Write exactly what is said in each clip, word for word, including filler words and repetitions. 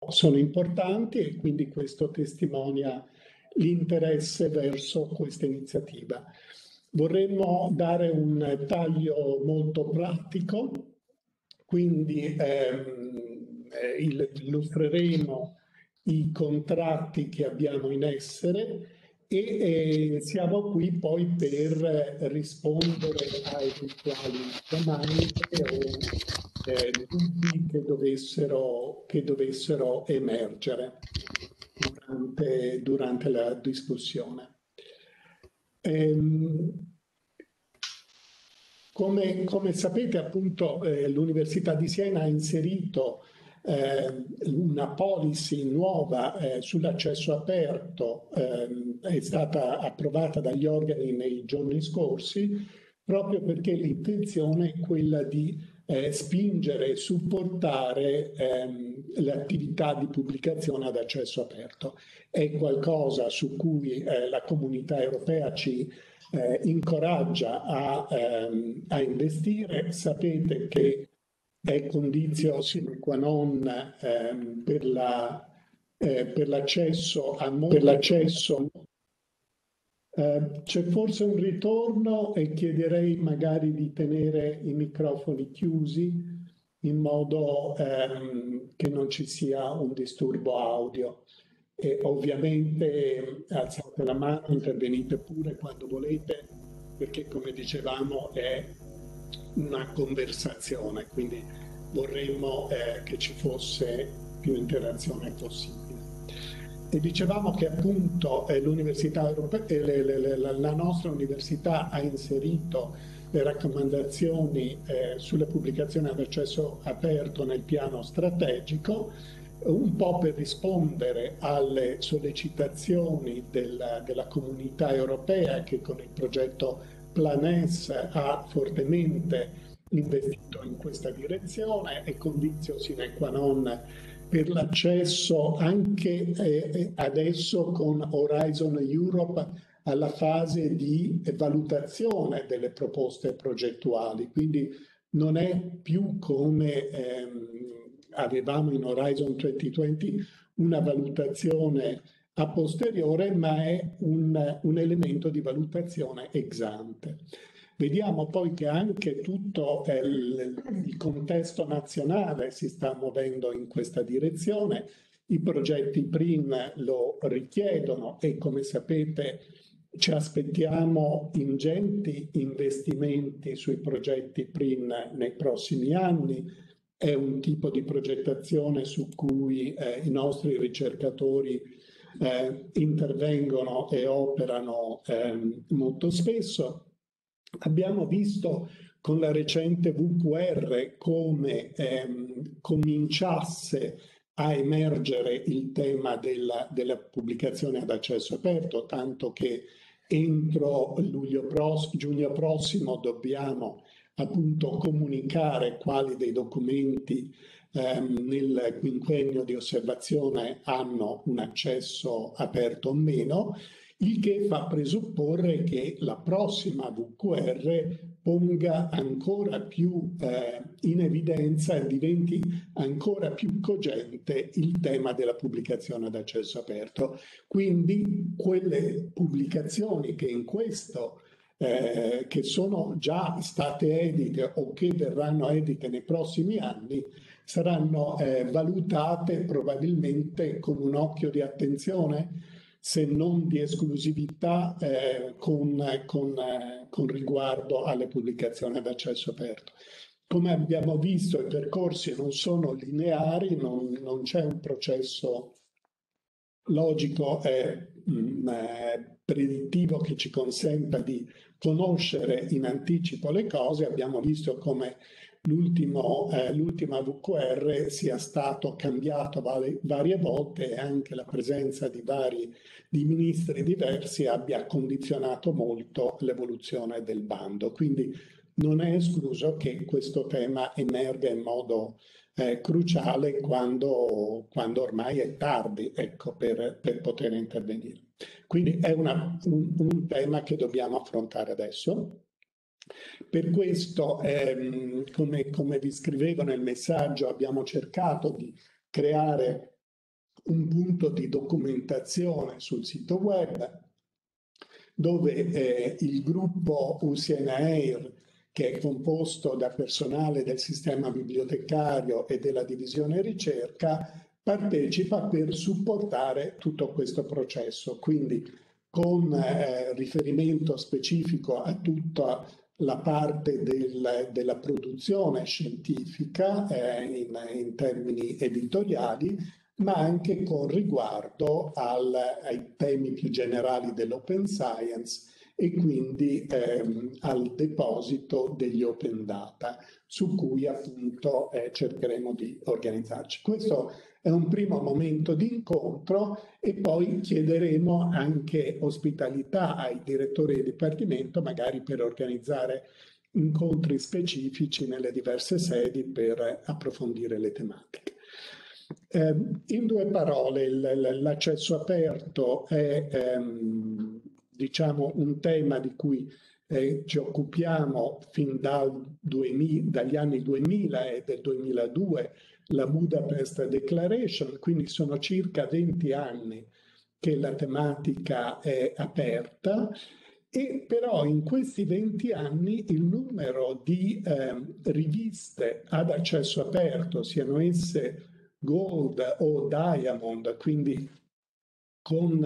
sono importanti e quindi questo testimonia l'interesse verso questa iniziativa. Vorremmo dare un taglio molto pratico, quindi ehm, eh, illustreremo i contratti che abbiamo in essere e eh, siamo qui poi per rispondere a eventuali domande o eh, dubbi che dovessero, che dovessero emergere durante, durante la discussione. Ehm, come, come sapete, appunto, eh, l'Università di Siena ha inserito eh, una policy nuova eh, sull'accesso aperto, eh, è stata approvata dagli organi nei giorni scorsi, proprio perché l'intenzione è quella di eh, spingere e supportare ehm, l'attività di pubblicazione ad accesso aperto. È qualcosa su cui eh, la comunità europea ci eh, incoraggia a, ehm, a investire. Sapete che è condizio sine qua non ehm, per la, eh, per l'accesso a per l'accesso. Eh, c'è forse un ritorno e chiederei magari di tenere i microfoni chiusi in modo ehm, che non ci sia un disturbo audio. E ovviamente alzate la mano, intervenite pure quando volete, perché come dicevamo è una conversazione, quindi vorremmo eh, che ci fosse più interazione possibile. E dicevamo che appunto eh, l'Università Europea, eh, le, le, le, la nostra università ha inserito le raccomandazioni eh, sulle pubblicazioni ad accesso aperto nel piano strategico, un po' per rispondere alle sollecitazioni della, della comunità europea che con il progetto Planes ha fortemente investito in questa direzione e condizio sine qua non per l'accesso anche eh, adesso con Horizon Europe alla fase di valutazione delle proposte progettuali. Quindi non è più come ehm, avevamo in Horizon duemilaventi una valutazione a posteriore, ma è un, un elemento di valutazione ex ante. Vediamo poi che anche tutto il, il contesto nazionale si sta muovendo in questa direzione, i progetti P R I N lo richiedono e come sapete ci aspettiamo ingenti investimenti sui progetti P R I N nei prossimi anni. È un tipo di progettazione su cui eh, i nostri ricercatori eh, intervengono e operano eh, molto spesso. Abbiamo visto con la recente V Q R come ehm, cominciasse a emergere il tema della, della pubblicazione ad accesso aperto, tanto che entro luglio pross- giugno prossimo dobbiamo appunto comunicare quali dei documenti ehm, nel quinquennio di osservazione hanno un accesso aperto o meno, il che fa presupporre che la prossima V Q R ponga ancora più eh, in evidenza e diventi ancora più cogente il tema della pubblicazione ad accesso aperto. Quindi quelle pubblicazioni che in questo eh, che sono già state edite o che verranno edite nei prossimi anni saranno eh, valutate probabilmente con un occhio di attenzione, se non di esclusività, eh, con, con, eh, con riguardo alle pubblicazioni ad accesso aperto. Come abbiamo visto, i percorsi non sono lineari, non, non c'è un processo logico e mh, eh, predittivo che ci consenta di conoscere in anticipo le cose. Abbiamo visto come l'ultimo, eh, l'ultima V Q R sia stato cambiato varie, varie volte e anche la presenza di vari di ministri diversi abbia condizionato molto l'evoluzione del bando. Quindi non è escluso che questo tema emerga in modo eh, cruciale quando, quando ormai è tardi, ecco, per, per poter intervenire. Quindi è una, un, un tema che dobbiamo affrontare adesso. Per questo, ehm, come, come vi scrivevo nel messaggio, abbiamo cercato di creare un punto di documentazione sul sito web, dove eh, il gruppo Hussein-Air, che è composto da personale del sistema bibliotecario e della divisione ricerca, partecipa per supportare tutto questo processo. Quindi con eh, riferimento specifico a tutta la parte del, della produzione scientifica eh, in, in termini editoriali, ma anche con riguardo al, ai temi più generali dell'open science e quindi ehm, al deposito degli open data, su cui appunto eh, cercheremo di organizzarci. Questo è un primo momento di incontro e poi chiederemo anche ospitalità ai direttori di dipartimento, magari per organizzare incontri specifici nelle diverse sedi per approfondire le tematiche. Eh, in due parole, l'accesso aperto è ehm, diciamo un tema di cui eh, ci occupiamo fin dal duemila, dagli anni duemila e del duemiladue, la Budapest Declaration, quindi sono circa venti anni che la tematica è aperta. E però in questi venti anni il numero di eh, riviste ad accesso aperto, siano esse Gold o Diamond, quindi con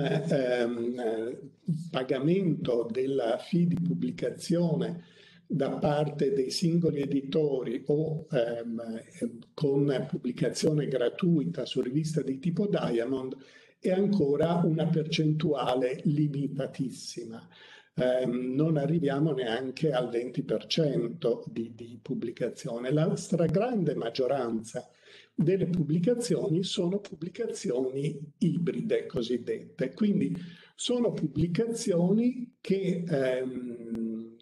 ehm, pagamento della fee di pubblicazione da parte dei singoli editori o ehm, con pubblicazione gratuita su riviste di tipo Diamond, è ancora una percentuale limitatissima. Eh, non arriviamo neanche al venti per cento di, di pubblicazione. La stragrande maggioranza delle pubblicazioni sono pubblicazioni ibride cosiddette, quindi sono pubblicazioni che, ehm,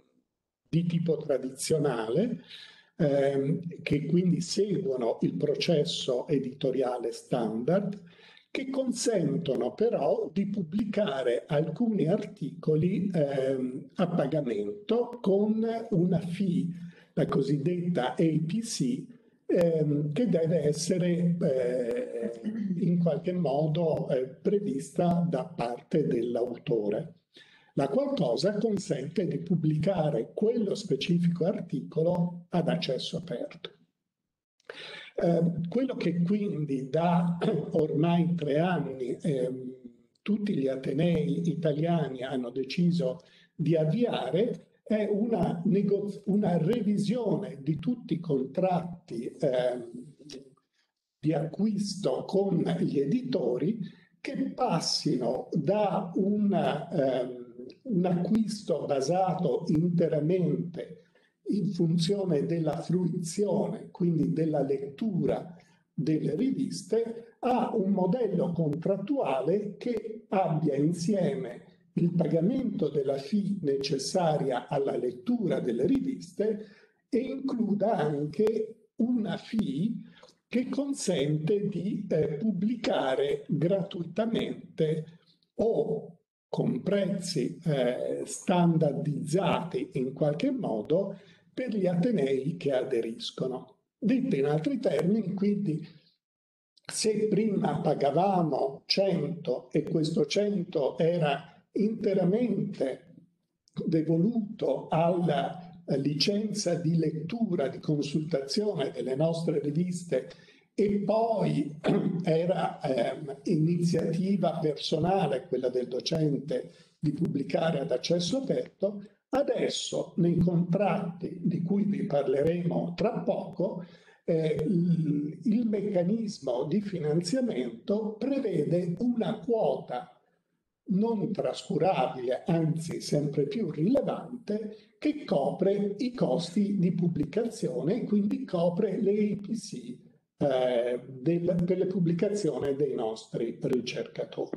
di tipo tradizionale, ehm, che quindi seguono il processo editoriale standard, che consentono però di pubblicare alcuni articoli ehm, a pagamento con una fee, la cosiddetta A P C, ehm, che deve essere eh, in qualche modo eh, prevista da parte dell'autore, la qual cosa consente di pubblicare quello specifico articolo ad accesso aperto. Eh, quello che quindi da ormai tre anni eh, tutti gli atenei italiani hanno deciso di avviare è una, una revisione di tutti i contratti eh, di acquisto con gli editori, che passino da una, eh, un acquisto basato interamente in funzione della fruizione, quindi della lettura delle riviste, a un modello contrattuale che abbia insieme il pagamento della fee necessaria alla lettura delle riviste e includa anche una fee che consente di eh, pubblicare gratuitamente o con prezzi eh, standardizzati in qualche modo per gli atenei che aderiscono. Detto in altri termini, quindi, se prima pagavamo cento e questo cento era interamente devoluto alla licenza di lettura, di consultazione delle nostre riviste, e poi era eh, iniziativa personale, quella del docente, di pubblicare ad accesso aperto, adesso nei contratti di cui vi parleremo tra poco, eh, il, il meccanismo di finanziamento prevede una quota non trascurabile, anzi sempre più rilevante, che copre i costi di pubblicazione e quindi copre le A P C eh, del, per le pubblicazioni dei nostri ricercatori.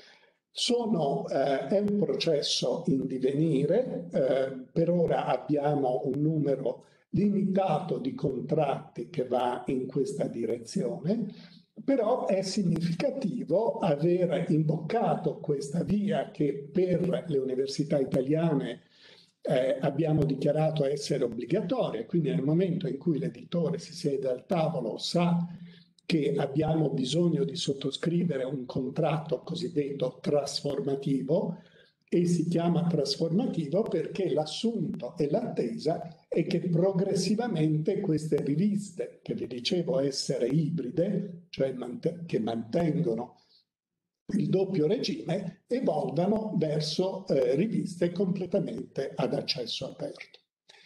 Sono, eh, è un processo in divenire, eh, per ora abbiamo un numero limitato di contratti che va in questa direzione, però è significativo aver imboccato questa via che per le università italiane eh, abbiamo dichiarato essere obbligatoria, quindi nel momento in cui l'editore si siede al tavolo sa che abbiamo bisogno di sottoscrivere un contratto cosiddetto trasformativo, e si chiama trasformativo perché l'assunto e l'attesa è che progressivamente queste riviste, che vi dicevo essere ibride, cioè che mantengono il doppio regime, evolvano verso eh, riviste completamente ad accesso aperto.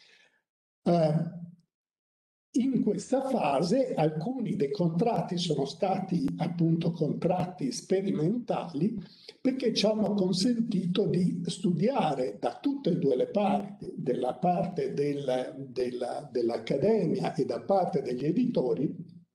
Eh, In questa fase alcuni dei contratti sono stati appunto contratti sperimentali perché ci hanno consentito di studiare da tutte e due le parti, della parte del, della, dell'accademia e da parte degli editori,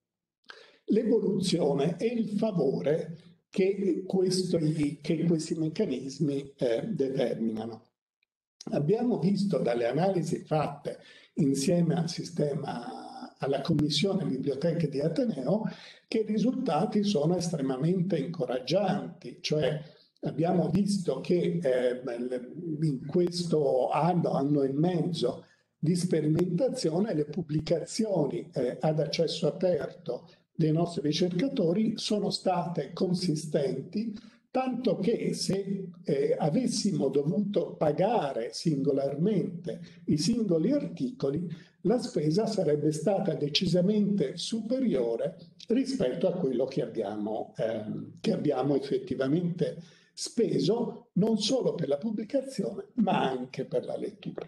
l'evoluzione e il favore che questi, che questi meccanismi eh, determinano. Abbiamo visto dalle analisi fatte insieme al sistema, alla Commissione Biblioteche di Ateneo, che i risultati sono estremamente incoraggianti, cioè abbiamo visto che eh, in questo anno, anno e mezzo di sperimentazione, le pubblicazioni eh, ad accesso aperto dei nostri ricercatori sono state consistenti, tanto che se eh, avessimo dovuto pagare singolarmente i singoli articoli, la spesa sarebbe stata decisamente superiore rispetto a quello che abbiamo, ehm, che abbiamo effettivamente speso, non solo per la pubblicazione, ma anche per la lettura.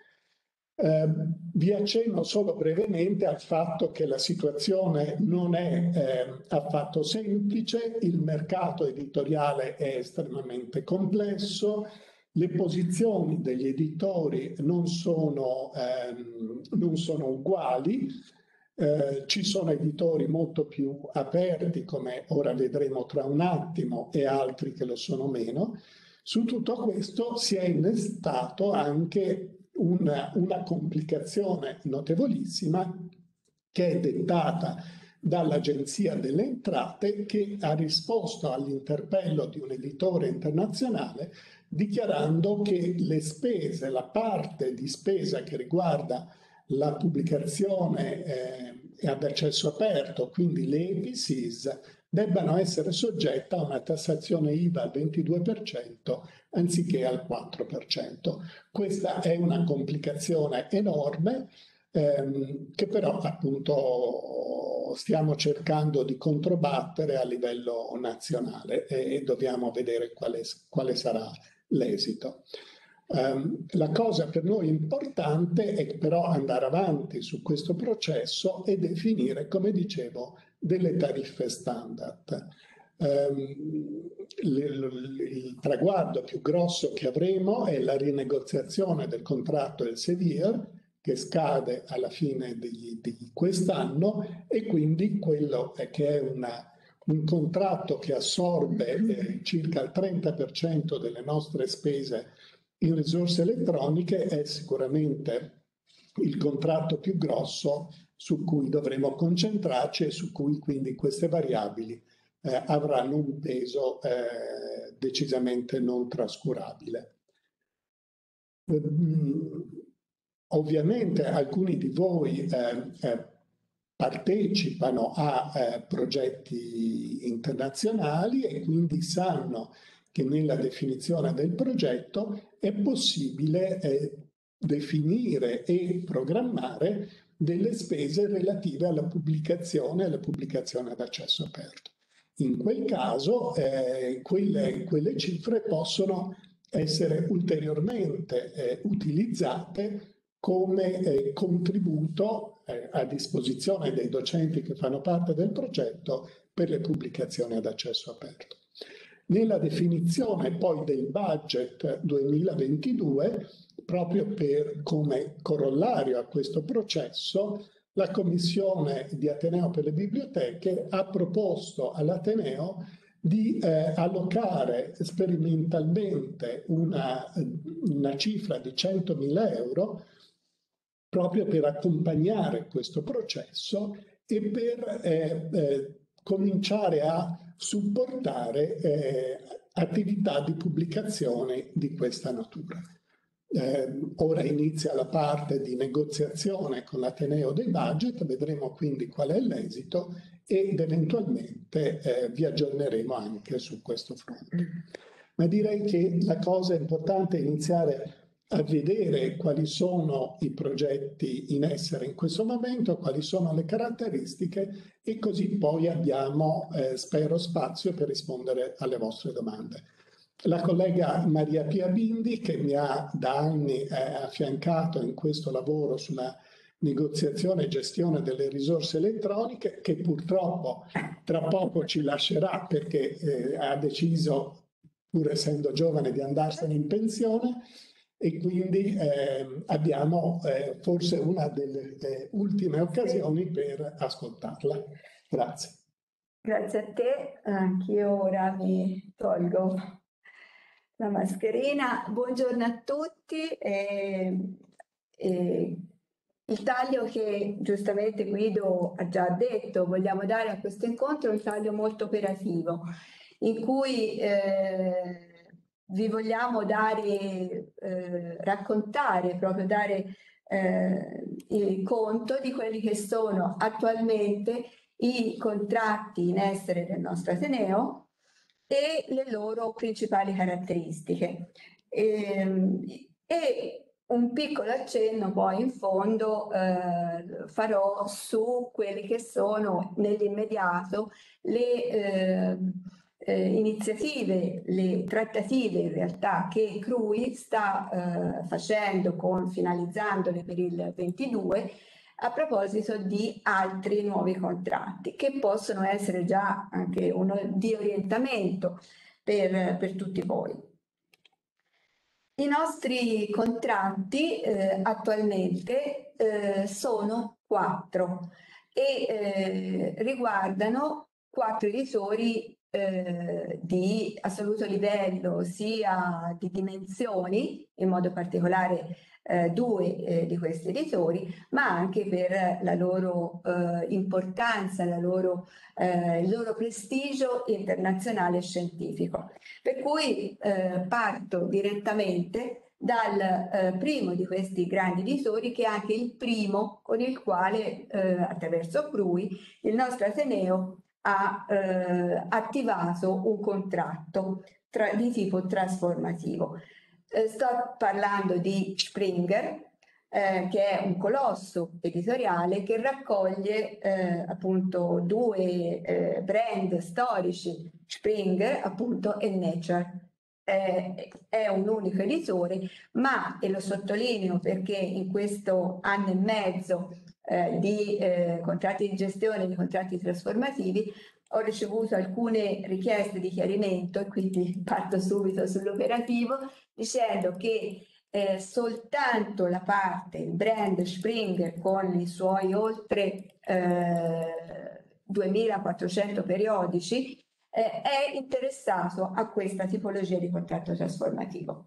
Eh, vi accenno solo brevemente al fatto che la situazione non è eh, affatto semplice, il mercato editoriale è estremamente complesso, le posizioni degli editori non sono, ehm, non sono uguali, eh, ci sono editori molto più aperti, come ora vedremo tra un attimo, e altri che lo sono meno. Su tutto questo si è innestato anche una, una complicazione notevolissima che è dettata dall'Agenzia delle Entrate, che ha risposto all'interpello di un editore internazionale dichiarando che le spese, la parte di spesa che riguarda la pubblicazione eh, ad accesso aperto, quindi le E P C s, debbano essere soggette a una tassazione I V A al ventidue per cento anziché al quattro per cento. Questa è una complicazione enorme ehm, che però appunto stiamo cercando di controbattere a livello nazionale e dobbiamo vedere quale, quale sarà l'esito. Um, la cosa per noi importante è però andare avanti su questo processo e definire, come dicevo, delle tariffe standard. Um, il, il traguardo più grosso che avremo è la rinegoziazione del contratto Elsevier, che scade alla fine di, di quest'anno, e quindi quello è che è una, un contratto che assorbe eh, circa il trenta per cento delle nostre spese in risorse elettroniche, è sicuramente il contratto più grosso su cui dovremo concentrarci e su cui quindi queste variabili eh, avranno un peso eh, decisamente non trascurabile. Ovviamente alcuni di voi eh, eh, partecipano a eh, progetti internazionali e quindi sanno che nella definizione del progetto è possibile eh, definire e programmare delle spese relative alla pubblicazione e alla pubblicazione ad accesso aperto. In quel caso eh, quelle, quelle cifre possono essere ulteriormente eh, utilizzate come eh, contributo eh, a disposizione dei docenti che fanno parte del progetto per le pubblicazioni ad accesso aperto. Nella definizione poi del budget duemilaventidue, proprio per come corollario a questo processo, la Commissione di Ateneo per le Biblioteche ha proposto all'Ateneo di eh, allocare sperimentalmente una, una cifra di centomila euro proprio per accompagnare questo processo e per eh, eh, cominciare a supportare eh, attività di pubblicazione di questa natura. Eh, ora inizia la parte di negoziazione con l'Ateneo dei budget, vedremo quindi qual è l'esito ed eventualmente eh, vi aggiorneremo anche su questo fronte. Ma direi che la cosa importante è iniziare a vedere quali sono i progetti in essere in questo momento, quali sono le caratteristiche, e così poi abbiamo, eh, spero, spazio per rispondere alle vostre domande. La collega Maria Pia Bindi, che mi ha da anni eh, affiancato in questo lavoro sulla negoziazione e gestione delle risorse elettroniche, che purtroppo tra poco ci lascerà perché eh, ha deciso, pur essendo giovane, di andarsene in pensione, e quindi eh, abbiamo eh, forse una delle eh, ultime occasioni per ascoltarla. Grazie. Grazie a te, anch'io ora mi tolgo la mascherina. Buongiorno a tutti. E, e il taglio che giustamente Guido ha già detto, vogliamo dare a questo incontro è un taglio molto operativo, in cui eh, vi vogliamo dare, eh, raccontare, proprio dare eh, il conto di quelli che sono attualmente i contratti in essere del nostro Ateneo e le loro principali caratteristiche. E, e un piccolo accenno poi in fondo eh, farò su quelli che sono nell'immediato le eh, eh, iniziative, le trattative in realtà che C R U I sta eh, facendo, con, finalizzandole per il ventidue, a proposito di altri nuovi contratti che possono essere già anche uno di orientamento per, per tutti voi. I nostri contratti eh, attualmente eh, sono quattro e eh, riguardano quattro editori eh, di assoluto livello, sia di dimensioni, in modo particolare eh, due eh, di questi editori, ma anche per la loro eh, importanza, la loro, eh, il loro prestigio internazionale e scientifico. Per cui eh, parto direttamente dal eh, primo di questi grandi editori, che è anche il primo con il quale, eh, attraverso C R U I, il nostro Ateneo ha eh, attivato un contratto tra, di tipo trasformativo. Eh, sto parlando di Springer, eh, che è un colosso editoriale che raccoglie eh, appunto due eh, brand storici, Springer appunto e Nature. Eh, è un unico editore, ma, e lo sottolineo perché in questo anno e mezzo eh, di eh, contratti di gestione, di contratti trasformativi, ho ricevuto alcune richieste di chiarimento e quindi parto subito sull'operativo dicendo che eh, soltanto la parte, il brand Springer con i suoi oltre eh, duemilaquattrocento periodici eh, è interessato a questa tipologia di contratto trasformativo.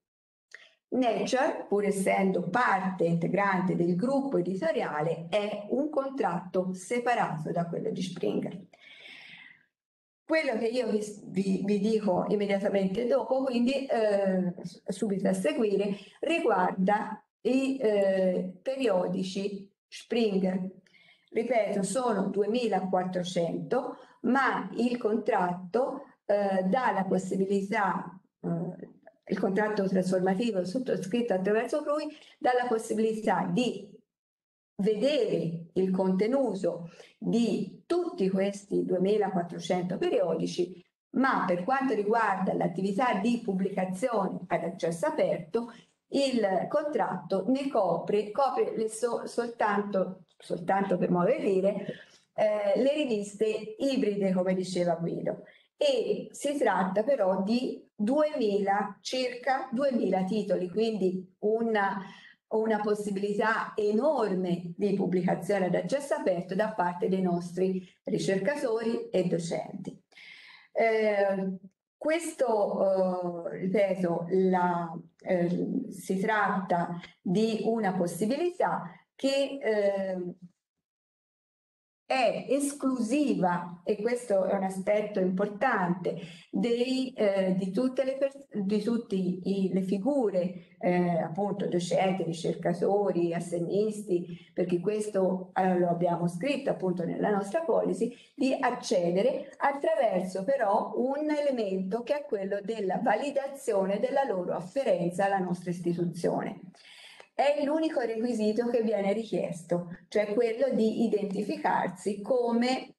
Nature, pur essendo parte integrante del gruppo editoriale, è un contratto separato da quello di Springer. Quello che io vi, vi, vi dico immediatamente dopo, quindi eh, subito a seguire, riguarda i eh, periodici Springer. Ripeto, sono duemilaquattrocento, ma il contratto eh, dà la possibilità, eh, il contratto trasformativo sottoscritto attraverso C R U I, dà la possibilità di vedere il contenuto di tutti questi duemilaquattrocento periodici, ma per quanto riguarda l'attività di pubblicazione ad accesso aperto, il contratto ne copre, copre le so, soltanto, soltanto per modo di dire, eh, le riviste ibride, come diceva Guido. E si tratta però di duemila, circa duemila titoli, quindi una una possibilità enorme di pubblicazione ad accesso aperto da parte dei nostri ricercatori e docenti. Eh, questo, eh, ripeto, la, eh, si tratta di una possibilità che eh, è esclusiva, e questo è un aspetto importante, dei, eh, di tutte le, di tutti i, le figure, eh, appunto docenti, ricercatori, assegnisti, perché questo eh, lo abbiamo scritto appunto nella nostra policy, di accedere attraverso però un elemento che è quello della validazione della loro afferenza alla nostra istituzione. È l'unico requisito che viene richiesto, cioè quello di identificarsi come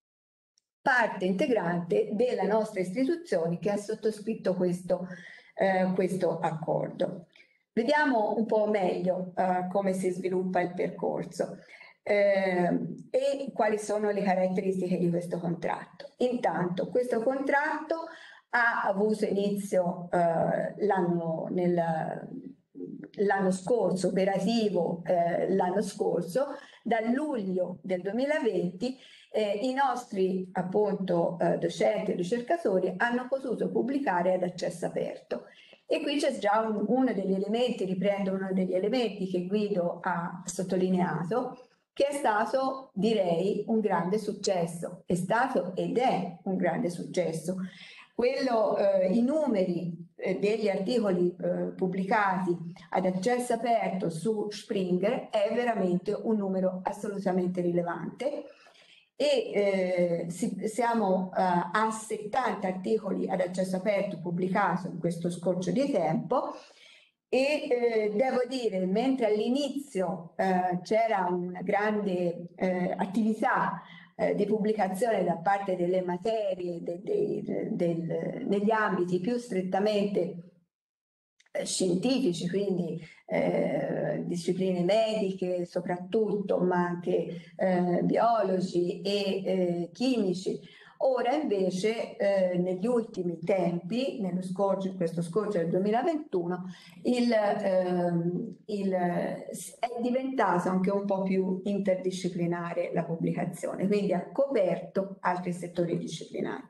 parte integrante della nostra istituzione che ha sottoscritto questo, eh, questo accordo. Vediamo un po' meglio eh, come si sviluppa il percorso eh, e quali sono le caratteristiche di questo contratto. Intanto, questo contratto ha avuto inizio eh, l'anno nel l'anno scorso, operativo eh, l'anno scorso, da luglio del duemilaventi eh, i nostri appunto eh, docenti e ricercatori hanno potuto pubblicare ad accesso aperto. E qui c'è già un, uno degli elementi, riprendo uno degli elementi che Guido ha sottolineato, che è stato, direi, un grande successo, è stato ed è un grande successo. Quello, eh, i numeri eh, degli articoli eh, pubblicati ad accesso aperto su Springer è veramente un numero assolutamente rilevante e eh, si, siamo eh, a settanta articoli ad accesso aperto pubblicati in questo scorcio di tempo e eh, devo dire, mentre all'inizio eh, c'era una grande eh, attività di pubblicazione da parte delle materie de, de, de, del, negli ambiti più strettamente eh, scientifici, quindi eh, discipline mediche soprattutto, ma anche eh, biologi e eh, chimici. Ora invece eh, negli ultimi tempi, nello scorso, in questo scorso del duemilaventuno, il, ehm, il, è diventato anche un po' più interdisciplinare la pubblicazione, quindi ha coperto altri settori disciplinari.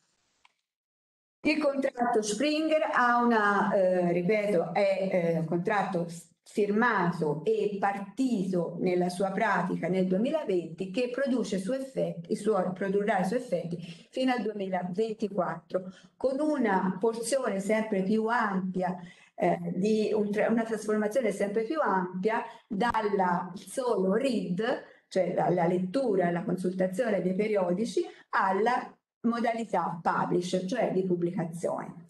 Il contratto Springer ha una, eh, ripeto, è un eh, contratto firmato e partito nella sua pratica nel duemilaventi che produce su effetti, i suoi, produrrà i suoi effetti fino al duemilaventiquattro con una porzione sempre più ampia, eh, di un, una trasformazione sempre più ampia dalla solo read, cioè dalla lettura e la consultazione dei periodici, alla modalità publish, cioè di pubblicazione.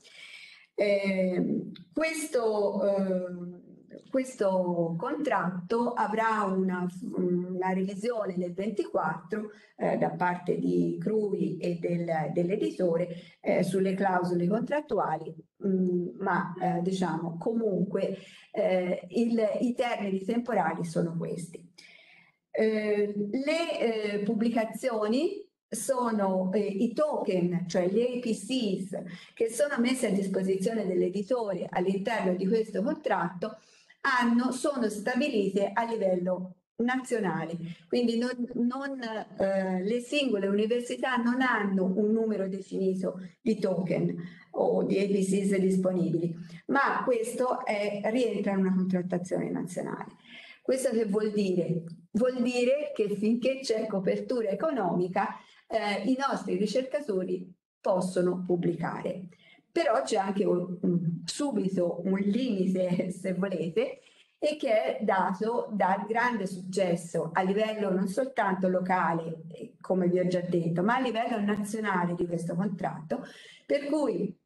Eh, questo, eh, questo contratto avrà una, una revisione nel ventiquattro eh, da parte di Crui e del, dell'editore eh, sulle clausole contrattuali, mh, ma eh, diciamo comunque eh, il, i termini temporali sono questi. Eh, le eh, pubblicazioni sono eh, i token, cioè gli A P Cs che sono messi a disposizione dell'editore all'interno di questo contratto, hanno, sono stabilite a livello nazionale, quindi non, non, eh, le singole università non hanno un numero definito di token o di A P Cs disponibili, ma questo è, rientra in una contrattazione nazionale. Questo che vuol dire? Vuol dire che finché c'è copertura economica eh, i nostri ricercatori possono pubblicare. Però c'è anche un, un, subito un limite, se volete, e che è dato dal grande successo a livello non soltanto locale, come vi ho già detto, ma a livello nazionale di questo contratto, per cui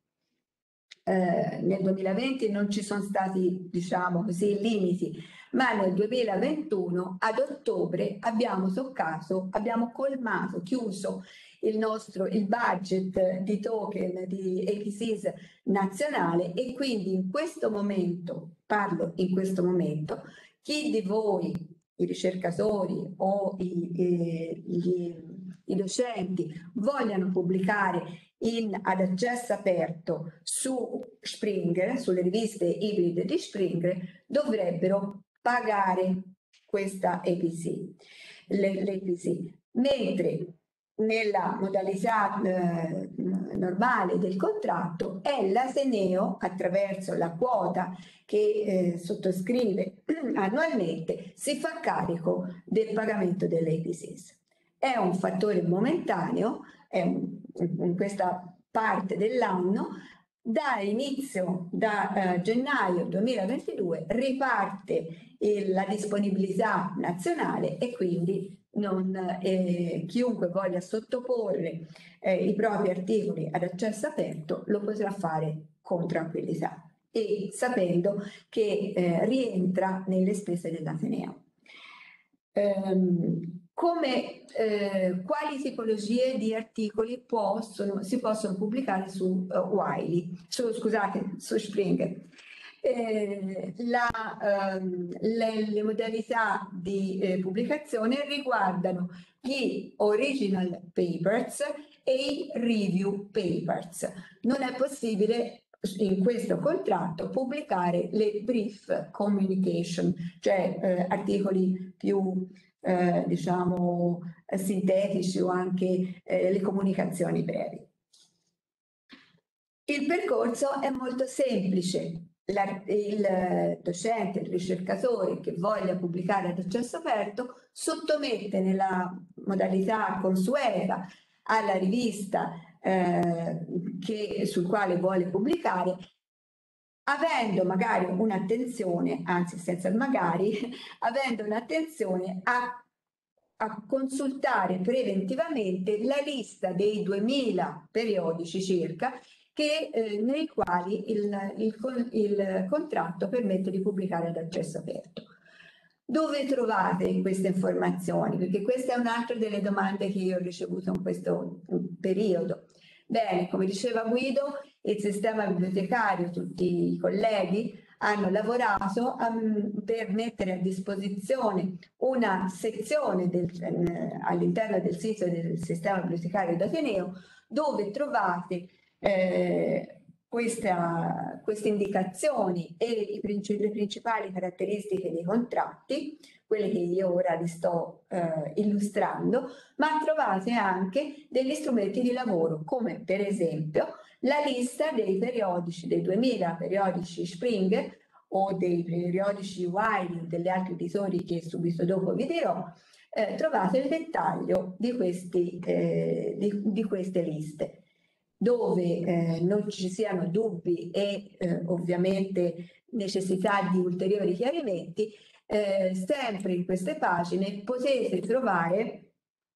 eh, nel duemilaventi non ci sono stati, diciamo così, limiti, ma nel duemilaventuno ad ottobre abbiamo toccato, abbiamo colmato, chiuso il nostro il budget di token di A P Cs nazionale e quindi in questo momento, parlo in questo momento, chi di voi, i ricercatori o i, i, gli, i docenti vogliano pubblicare in, ad accesso aperto su Springer, sulle riviste ibride di Springer, dovrebbero pagare questa A P C, l'A P C, mentre nella modalità eh, normale del contratto è l'Ateneo, attraverso la quota che eh, sottoscrive annualmente, si fa carico del pagamento delle A P Cs. è un fattore momentaneo, è un, in questa parte dell'anno. Da inizio, da eh, gennaio duemilaventidue, riparte il, la disponibilità nazionale e quindi non, eh, chiunque voglia sottoporre eh, i propri articoli ad accesso aperto lo potrà fare con tranquillità e sapendo che eh, rientra nelle spese dell'Ateneo. Ehm, come, eh, quali tipologie di articoli possono, si possono pubblicare su uh, Wiley, su, scusate, su Springer? Eh, la, ehm, le, le modalità di eh, pubblicazione riguardano gli original papers e i review papers. Non è possibile in questo contratto pubblicare le brief communication, cioè eh, articoli più eh, diciamo eh, sintetici o anche eh, le comunicazioni brevi. Il percorso è molto semplice. La, il docente, il ricercatore che voglia pubblicare ad accesso aperto sottomette nella modalità consueta alla rivista eh, che, sul quale vuole pubblicare, avendo magari un'attenzione, anzi senza il magari, avendo un'attenzione a, a consultare preventivamente la lista dei duemila periodici circa che, eh, nei quali il, il, il contratto permette di pubblicare ad accesso aperto. Dove trovate queste informazioni? Perché questa è un'altra delle domande che io ho ricevuto in questo periodo. Bene, come diceva Guido, il sistema bibliotecario, tutti i colleghi hanno lavorato um, per mettere a disposizione una sezione eh, all'interno del sito del sistema bibliotecario d'Ateneo dove trovate eh, questa, queste indicazioni e i princi le principali caratteristiche dei contratti, quelle che io ora vi sto eh, illustrando, ma trovate anche degli strumenti di lavoro, come per esempio la lista dei periodici, dei duemila periodici Springer o dei periodici Wiley, degli altri editori che subito dopo vi dirò. Eh, trovate il dettaglio di, questi, eh, di, di queste liste, dove eh, non ci siano dubbi e eh, ovviamente necessità di ulteriori chiarimenti. Eh, sempre in queste pagine potete trovare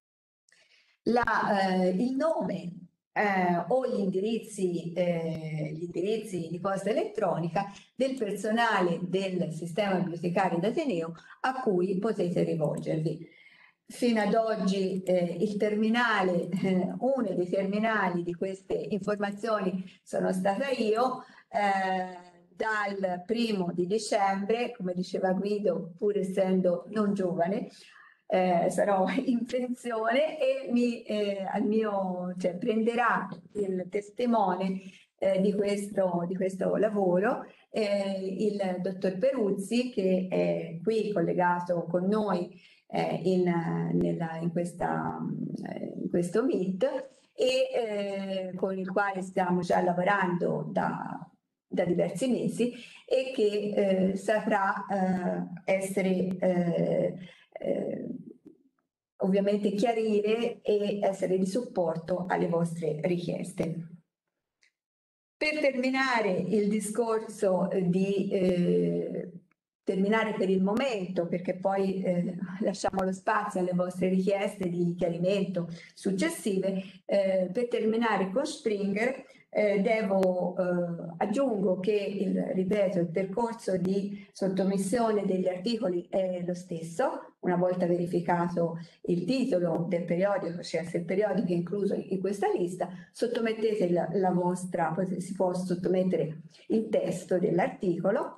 la, eh, il nome eh, o gli indirizzi, eh, gli indirizzi di posta elettronica del personale del sistema bibliotecario d'Ateneo a cui potete rivolgervi. Fino ad oggi eh, il terminale, eh, uno dei terminali di queste informazioni sono stata io. Eh, dal primo di dicembre, come diceva Guido, pur essendo non giovane, eh, sarò in pensione e mi, eh, al mio, cioè, prenderà il testimone eh, di, questo, di questo lavoro eh, il dottor Peruzzi, che è qui collegato con noi eh, in, nella, in, questa, in questo Meet e eh, con il quale stiamo già lavorando da da diversi mesi e che eh, saprà eh, essere eh, eh, ovviamente chiarire e essere di supporto alle vostre richieste. Per terminare il discorso di eh, terminare per il momento, perché poi eh, lasciamo lo spazio alle vostre richieste di chiarimento successive, eh, per terminare con Springer eh, devo, eh, aggiungo che il, ripeto, il percorso di sottomissione degli articoli è lo stesso, una volta verificato il titolo del periodico, cioè se il periodico è incluso in questa lista, sottomettete la, la vostra, si può sottomettere il testo dell'articolo.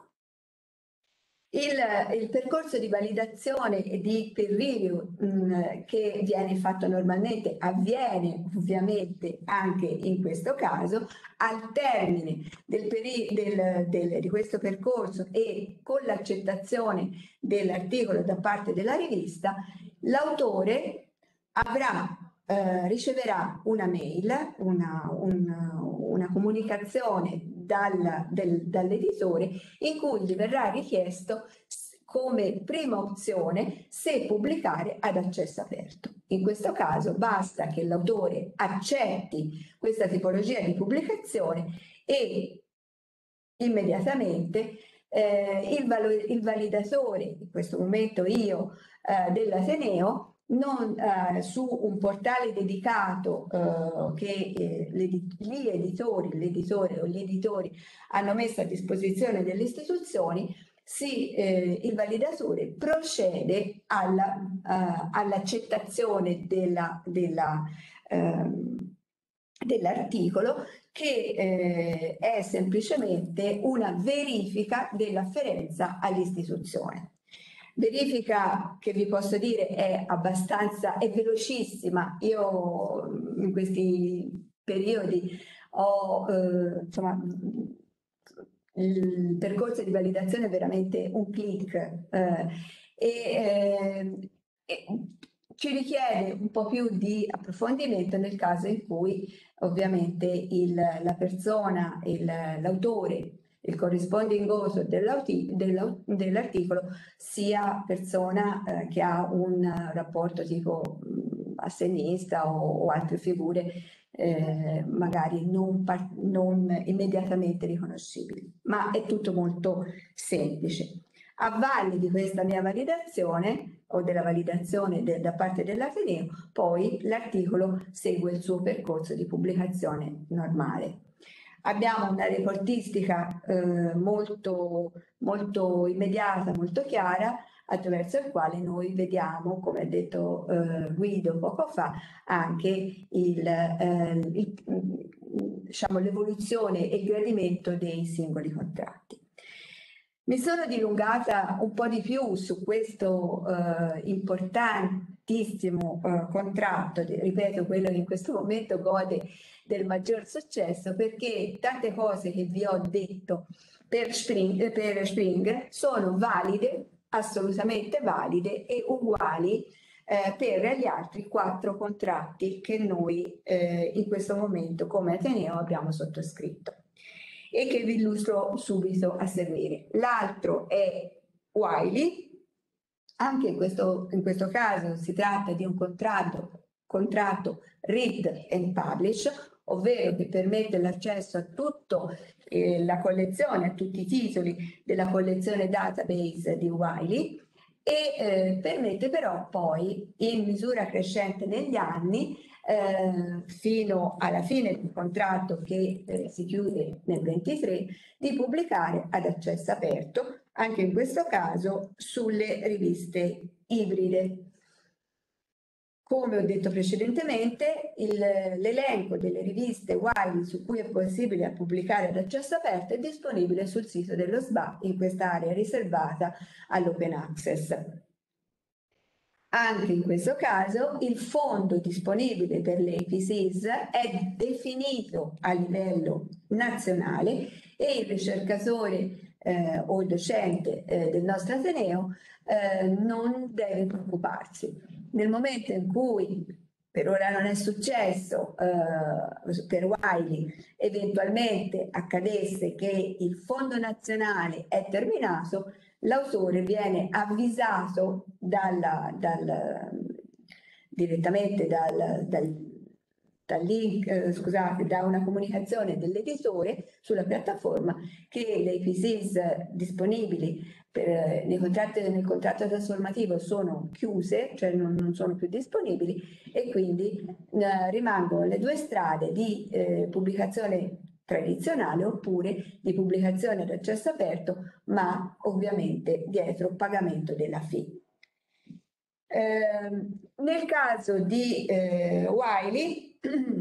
Il, il percorso di validazione e di peer review mh, che viene fatto normalmente avviene ovviamente anche in questo caso. Al termine del del, del, di questo percorso e con l'accettazione dell'articolo da parte della rivista, l'autore avrà eh, riceverà una mail, una, una, una comunicazione dal, del, dall'editore in cui gli verrà richiesto come prima opzione se pubblicare ad accesso aperto. In questo caso basta che l'autore accetti questa tipologia di pubblicazione e immediatamente eh, il, il validatore, in questo momento io, eh, dell'Ateneo, non, eh, su un portale dedicato eh, che eh, gli editori, l'editore o gli editori hanno messo a disposizione delle istituzioni, si, eh, il validatore procede alla, uh, all'accettazione della, della, uh, dell'articolo, che eh, è semplicemente una verifica dell'afferenza all'istituzione. Verifica che vi posso dire è abbastanza, è velocissima. Io in questi periodi ho, eh, insomma, il percorso di validazione è veramente un click eh, e, eh, e ci richiede un po' più di approfondimento nel caso in cui ovviamente il, la persona, l'autore, il corresponding author dell'articolo sia persona eh, che ha un rapporto tipo mh, assenista o, o altre figure eh, magari non, non immediatamente riconoscibili, ma è tutto molto semplice. A valle di questa mia validazione o della validazione de, da parte dell'Ateneo, poi l'articolo segue il suo percorso di pubblicazione normale. Abbiamo una reportistica eh, molto, molto immediata, molto chiara, attraverso il quale noi vediamo, come ha detto eh, Guido poco fa, anche il, eh, il, diciamo, l'evoluzione e il gradimento dei singoli contratti. Mi sono dilungata un po' di più su questo eh, importantissimo eh, contratto, ripeto, quello che in questo momento gode del maggior successo, perché tante cose che vi ho detto per Spring, per Spring sono valide, assolutamente valide e uguali eh, per gli altri quattro contratti che noi eh, in questo momento come Ateneo abbiamo sottoscritto e che vi illustro subito a seguire. L'altro è Wiley. Anche in questo, in questo caso si tratta di un contratto, contratto read and publish, ovvero che permette l'accesso a tutta eh, la collezione, a tutti i titoli della collezione database di Wiley e eh, permette però poi, in misura crescente negli anni, eh, fino alla fine del contratto che eh, si chiude nel ventitré, di pubblicare ad accesso aperto, anche in questo caso sulle riviste ibride. Come ho detto precedentemente, l'elenco delle riviste Wiley su cui è possibile pubblicare ad accesso aperto è disponibile sul sito dello S B A in quest'area riservata all'open access. Anche in questo caso il fondo disponibile per le A P C S è definito a livello nazionale e il ricercatore eh, o il docente eh, del nostro Ateneo eh, non deve preoccuparsi. Nel momento in cui, per ora non è successo, eh, per Wiley eventualmente accadesse che il fondo nazionale è terminato, l'autore viene avvisato dalla, dal, direttamente dal, dal, dal link, eh, scusate, da una comunicazione dell'editore sulla piattaforma che le I P C S disponibili per, nei contratti, nel contratto trasformativo sono chiuse, cioè non, non sono più disponibili e quindi eh, rimangono le due strade di eh, pubblicazione tradizionale oppure di pubblicazione ad accesso aperto, ma ovviamente dietro pagamento della fee. Eh, nel caso di eh, Wiley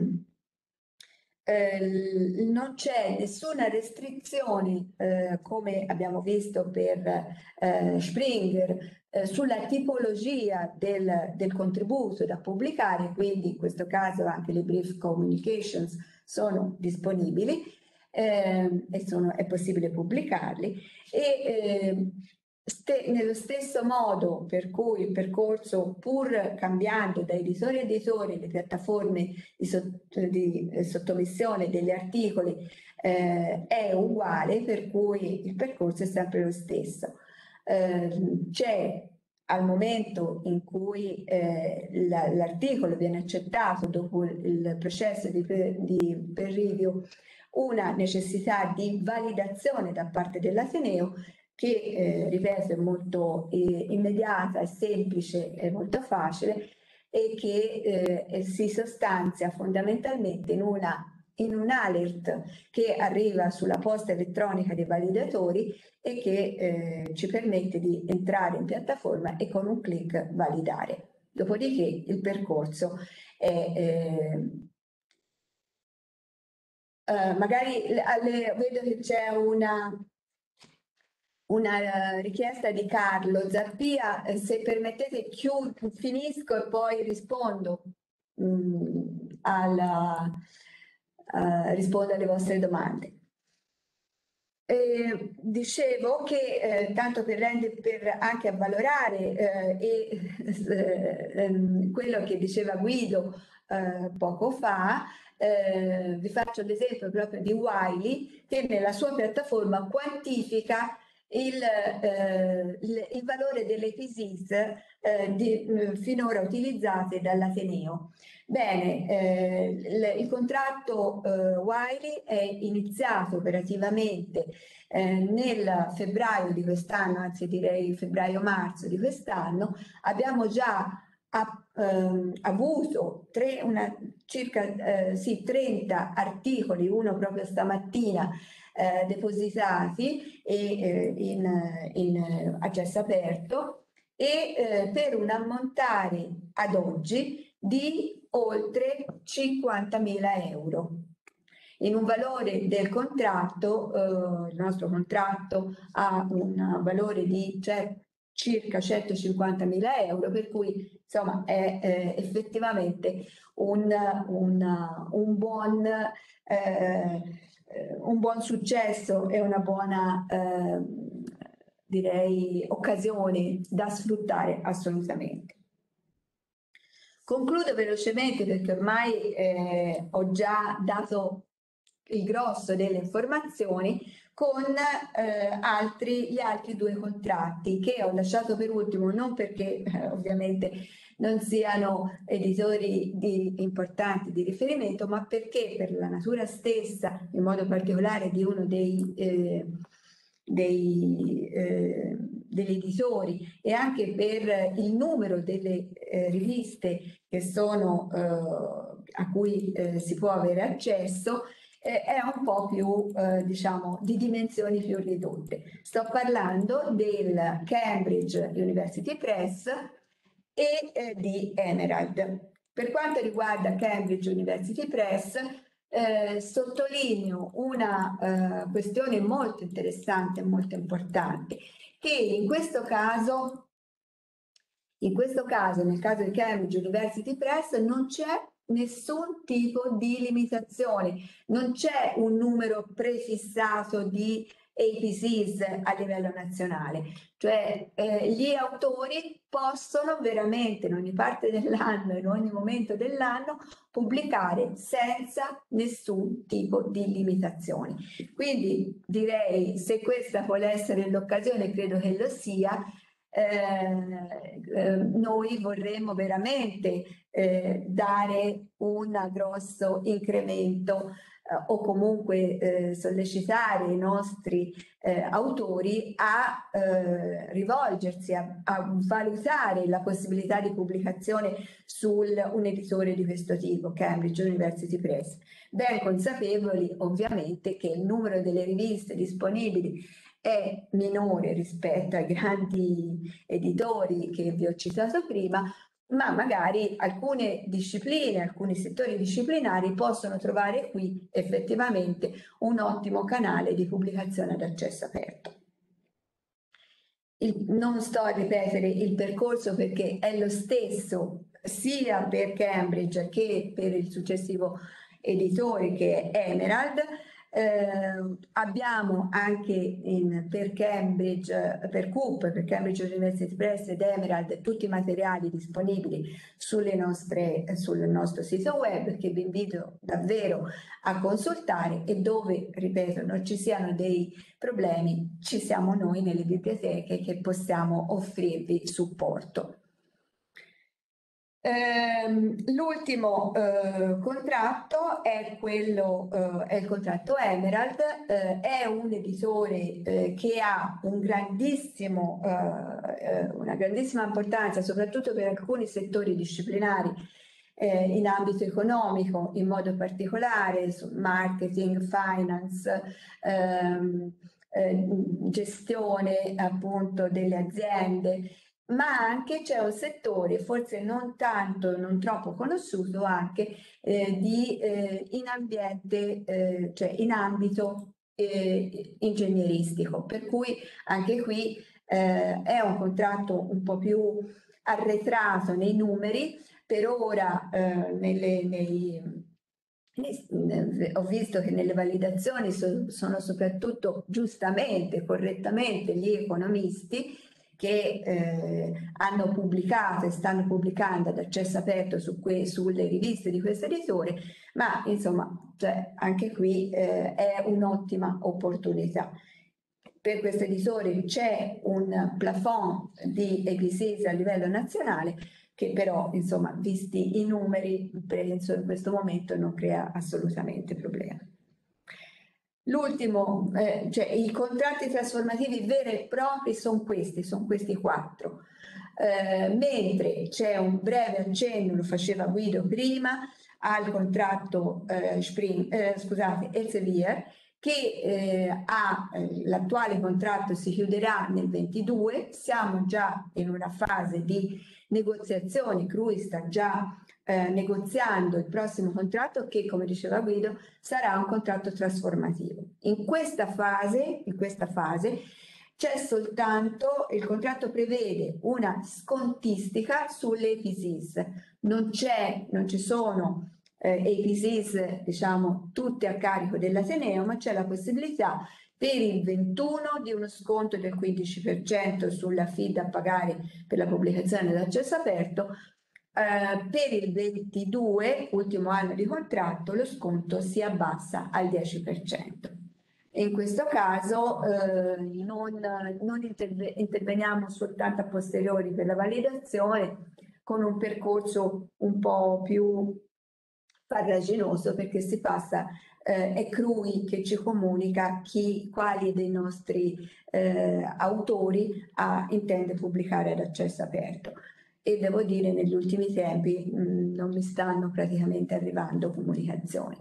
eh, non c'è nessuna restrizione, eh, come abbiamo visto per eh, Springer, eh, sulla tipologia del, del contributo da pubblicare, quindi in questo caso anche le brief communications sono disponibili eh, e sono, è possibile pubblicarli e eh, ste, nello stesso modo per cui il percorso, pur cambiando da editori a editori le piattaforme di, sott di eh, sottomissione degli articoli eh, è uguale, per cui il percorso è sempre lo stesso. eh, c'è al momento in cui eh, l'articolo viene accettato dopo il processo di, di peer review una necessità di validazione da parte dell'Ateneo che, eh, ripeto, è molto eh, immediata, è semplice, è molto facile e che eh, si sostanzia fondamentalmente in una in un alert che arriva sulla posta elettronica dei validatori e che eh, ci permette di entrare in piattaforma e con un clic validare. Dopodiché il percorso è eh, eh, magari alle, vedo che c'è una una richiesta di Carlo Zappia, eh, se permettete chiud, finisco e poi rispondo mh, alla, uh, rispondo alle vostre domande. Eh, dicevo che eh, tanto per, rendere, per anche avvalorare eh, e, eh, quello che diceva Guido eh, poco fa, eh, vi faccio l'esempio proprio di Wiley che nella sua piattaforma quantifica il, eh, il, il valore delle P S I S eh, di, eh, finora utilizzate dall'Ateneo. Bene, eh, il, il contratto eh, Wiley è iniziato operativamente eh, nel febbraio di quest'anno, anzi direi febbraio-marzo di quest'anno. Abbiamo già ha, ehm, avuto tre, una, circa eh, sì, trenta articoli, uno proprio stamattina, eh, depositati e, eh, in, in accesso aperto e eh, per un ammontare ad oggi di oltre cinquantamila euro. In un valore del contratto, eh, il nostro contratto ha un valore di cioè, circa centocinquantamila euro, per cui insomma è eh, effettivamente un, un, un, buon, eh, un buon successo e una buona eh, direi occasione da sfruttare assolutamente. Concludo velocemente perché ormai eh, ho già dato il grosso delle informazioni con eh, altri, gli altri due contratti che ho lasciato per ultimo, non perché eh, ovviamente non siano editori di, importanti di riferimento, ma perché per la natura stessa, in modo particolare di uno dei, eh, dei eh, degli editori e anche per il numero delle eh, riviste che sono, eh, a cui eh, si può avere accesso, eh, è un po' più, eh, diciamo, di dimensioni più ridotte. Sto parlando del Cambridge University Press e eh, di Emerald. Per quanto riguarda Cambridge University Press, eh, sottolineo una eh, questione molto interessante e molto importante, che in questo caso, in questo caso, nel caso di Cambridge University Press, non c'è nessun tipo di limitazione, non c'è un numero prefissato di A P S I S a livello nazionale, cioè eh, gli autori possono veramente in ogni parte dell'anno, in ogni momento dell'anno, pubblicare senza nessun tipo di limitazioni. Quindi direi, se questa vuole essere l'occasione, credo che lo sia, eh, eh, noi vorremmo veramente eh, dare un grosso incremento eh, o comunque eh, sollecitare i nostri eh, autori a eh, rivolgersi, a, a valutare la possibilità di pubblicazione su un editore di questo tipo, Cambridge University Press, ben consapevoli ovviamente che il numero delle riviste disponibili è minore rispetto ai grandi editori che vi ho citato prima, ma magari alcune discipline, alcuni settori disciplinari possono trovare qui effettivamente un ottimo canale di pubblicazione ad accesso aperto. Il, non sto a ripetere il percorso perché è lo stesso sia per Cambridge che per il successivo editore che è Emerald. Eh, abbiamo anche in, per Cambridge, per Coop, per Cambridge University Press ed Emerald tutti i materiali disponibili sulle nostre, sul nostro sito web, che vi invito davvero a consultare, e dove, ripeto, non ci siano dei problemi, ci siamo noi nelle biblioteche che possiamo offrirvi supporto. Ehm, l'ultimo eh, contratto è quello, eh, è il contratto Emerald, eh, è un editore eh, che ha un grandissimo, eh, una grandissima importanza, soprattutto per alcuni settori disciplinari eh, in ambito economico, in modo particolare su marketing, finance, ehm, eh, gestione appunto delle aziende. Ma anche c'è un settore, forse non tanto, non troppo conosciuto, anche eh, di, eh, in ambiente, eh, cioè in ambito eh, ingegneristico, per cui anche qui eh, è un contratto un po' più arretrato nei numeri. Per ora eh, nelle, nei, nei, ho visto che nelle validazioni so, sono soprattutto giustamente, correttamente gli economisti che eh, hanno pubblicato e stanno pubblicando ad accesso aperto su que sulle riviste di questo editore, ma insomma, cioè, anche qui eh, è un'ottima opportunità. Per questo editore c'è un plafond di A B Cs a livello nazionale, che però, insomma, visti i numeri, penso in questo momento non crea assolutamente problemi. L'ultimo, eh, cioè i contratti trasformativi veri e propri sono questi, sono questi quattro. Eh, mentre c'è un breve accenno, lo faceva Guido prima, al contratto eh, Spring, eh, scusate, Elsevier, che eh, ha eh, l'attuale contratto si chiuderà nel ventidue, siamo già in una fase di negoziazioni, Crui sta già eh, negoziando il prossimo contratto che, come diceva Guido, sarà un contratto trasformativo. In questa fase, in questa fase c'è soltanto, il contratto prevede una scontistica sulle A P S I S, non c'è, non ci sono eh, A P S I S, diciamo, tutte a carico dell'Ateneo, ma c'è la possibilità per il ventuno di uno sconto del quindici per cento sulla F I D da pagare per la pubblicazione d'accesso aperto. Uh, per il ventidue, ultimo anno di contratto, lo sconto si abbassa al dieci per cento. In questo caso uh, non, non interve interveniamo soltanto a posteriori per la validazione, con un percorso un po' più farraginoso, perché si passa, eh, è Crui che ci comunica chi, quali dei nostri eh, autori ha, intende pubblicare ad accesso aperto. E devo dire negli ultimi tempi mh, non mi stanno praticamente arrivando comunicazioni.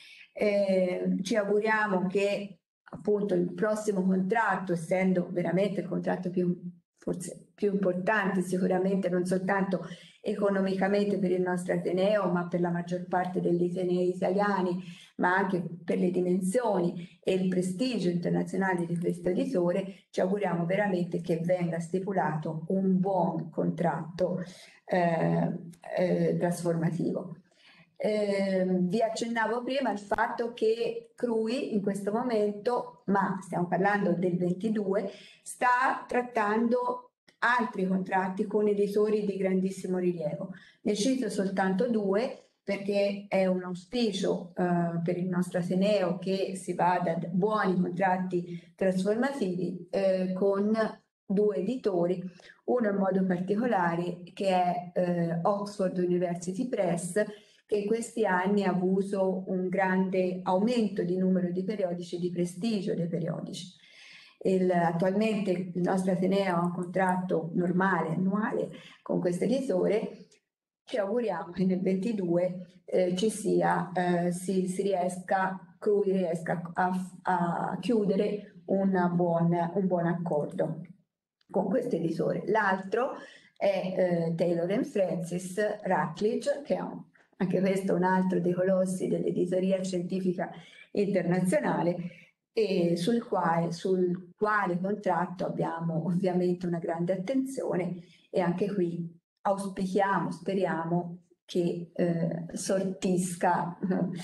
Eh, ci auguriamo che appunto il prossimo contratto, essendo veramente il contratto più, forse più importante sicuramente, non soltanto economicamente per il nostro Ateneo, ma per la maggior parte degli Atenei italiani, ma anche per le dimensioni e il prestigio internazionale di questo editore, ci auguriamo veramente che venga stipulato un buon contratto eh, eh, trasformativo. Eh, vi accennavo prima il fatto che Crui in questo momento, ma stiamo parlando del ventidue, sta trattando altri contratti con editori di grandissimo rilievo. Ne cito soltanto due perché è un auspicio eh, per il nostro Ateneo che si vada da buoni contratti trasformativi eh, con due editori, uno in modo particolare che è eh, Oxford University Press, che in questi anni ha avuto un grande aumento di numero di periodici e di prestigio dei periodici. Il, attualmente il nostro Ateneo ha un contratto normale, annuale, con questo editore. Ci auguriamo che nel ventidue eh, ci sia, eh, si, si riesca, Crui riesca a, a chiudere una buon, un buon accordo con questo editore. L'altro è eh, Taylor and Francis Routledge, che è un, anche questo un altro dei colossi dell'editoria scientifica internazionale, e sul quale, sul quale contratto abbiamo ovviamente una grande attenzione, e anche qui auspichiamo, speriamo che eh, sortisca,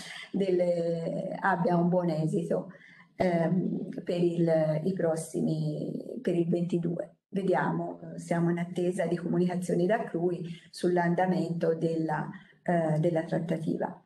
delle, abbia un buon esito ehm, per il, i prossimi, per il ventidue. Vediamo, siamo in attesa di comunicazioni da Crui sull'andamento della, eh, della trattativa.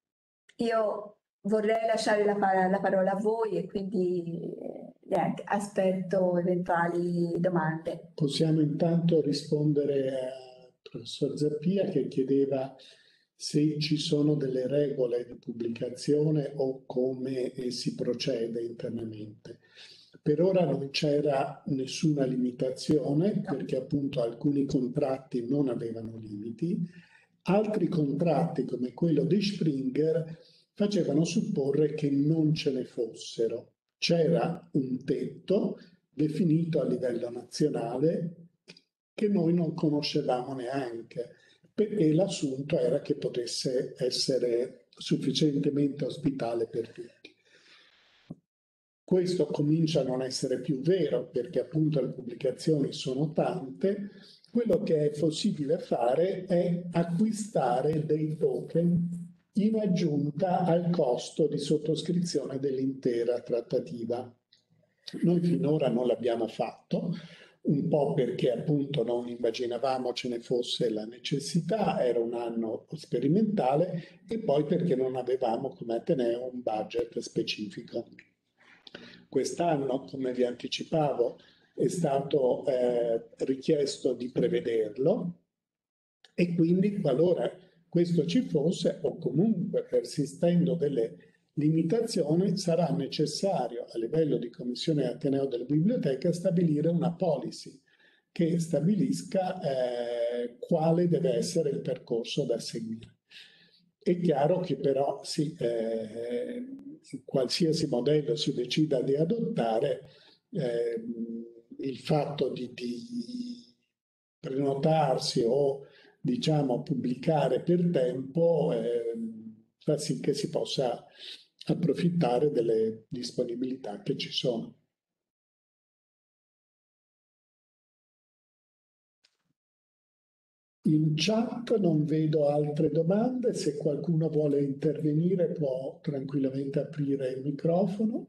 Io vorrei lasciare la, la parola a voi e quindi eh, aspetto eventuali domande. Possiamo intanto rispondere al professor Zappia che chiedeva se ci sono delle regole di pubblicazione o come si procede internamente. Per ora non c'era nessuna limitazione perché appunto alcuni contratti non avevano limiti, altri contratti come quello di Springer facevano supporre che non ce ne fossero. C'era un tetto definito a livello nazionale che noi non conoscevamo neanche, perché l'assunto era che potesse essere sufficientemente ospitale per tutti. Questo comincia a non essere più vero perché appunto le pubblicazioni sono tante. Quello che è possibile fare è acquistare dei token in aggiunta al costo di sottoscrizione dell'intera trattativa. Noi finora non l'abbiamo fatto, un po' perché appunto non immaginavamo ce ne fosse la necessità, era un anno sperimentale, e poi perché non avevamo come Ateneo un budget specifico. Quest'anno, come vi anticipavo, è stato eh, richiesto di prevederlo e quindi qualora questo ci fosse o comunque persistendo delle limitazioni sarà necessario a livello di Commissione Ateneo delle Biblioteche stabilire una policy che stabilisca eh, quale deve essere il percorso da seguire. È chiaro che però sì, eh, qualsiasi modello si decida di adottare, eh, il fatto di, di prenotarsi o diciamo pubblicare per tempo eh, fa sì che si possa approfittare delle disponibilità che ci sono. In chat non vedo altre domande, se qualcuno vuole intervenire può tranquillamente aprire il microfono.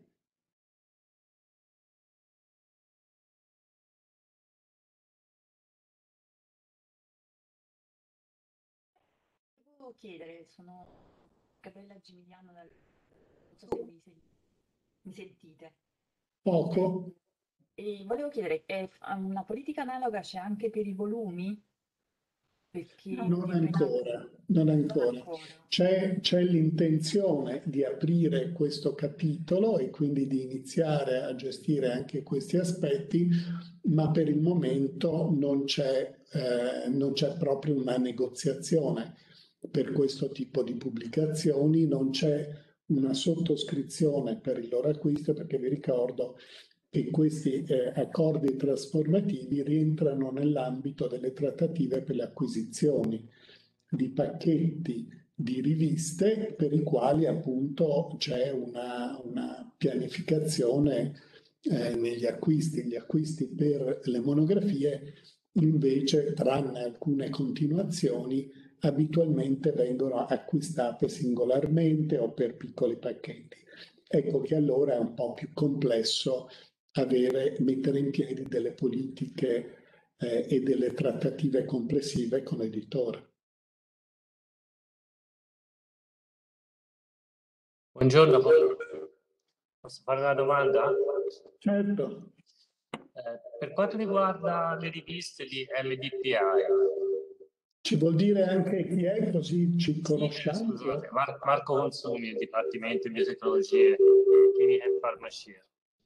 Volevo chiedere, sono Gabriella Gimigliano, dal... non so se mi, sen... mi sentite. Poco? E volevo chiedere, è una politica analoga c'è anche per i volumi? Perché Non ancora, non ancora. C'è, c'è l'intenzione di aprire questo capitolo e quindi di iniziare a gestire anche questi aspetti, ma per il momento non c'è, eh, non c'è proprio una negoziazione per questo tipo di pubblicazioni, non c'è una sottoscrizione per il loro acquisto, perché vi ricordo che questi eh, accordi trasformativi rientrano nell'ambito delle trattative per le acquisizioni di pacchetti di riviste per i quali appunto c'è una, una pianificazione eh, negli acquisti. Gli acquisti per le monografie invece, tranne alcune continuazioni, abitualmente vengono acquistate singolarmente o per piccoli pacchetti. Ecco che allora è un po' più complesso avere, mettere in piedi delle politiche eh, e delle trattative complessive con l'editore. Buongiorno, posso fare una domanda? Certo. Eh, per quanto riguarda le riviste di M D P I, ci vuol dire anche chi è, così ci conosciamo? Sì, scusate, Mar Marco Consumi, il Dipartimento di Biotecnologie, Clinica e Farmacia.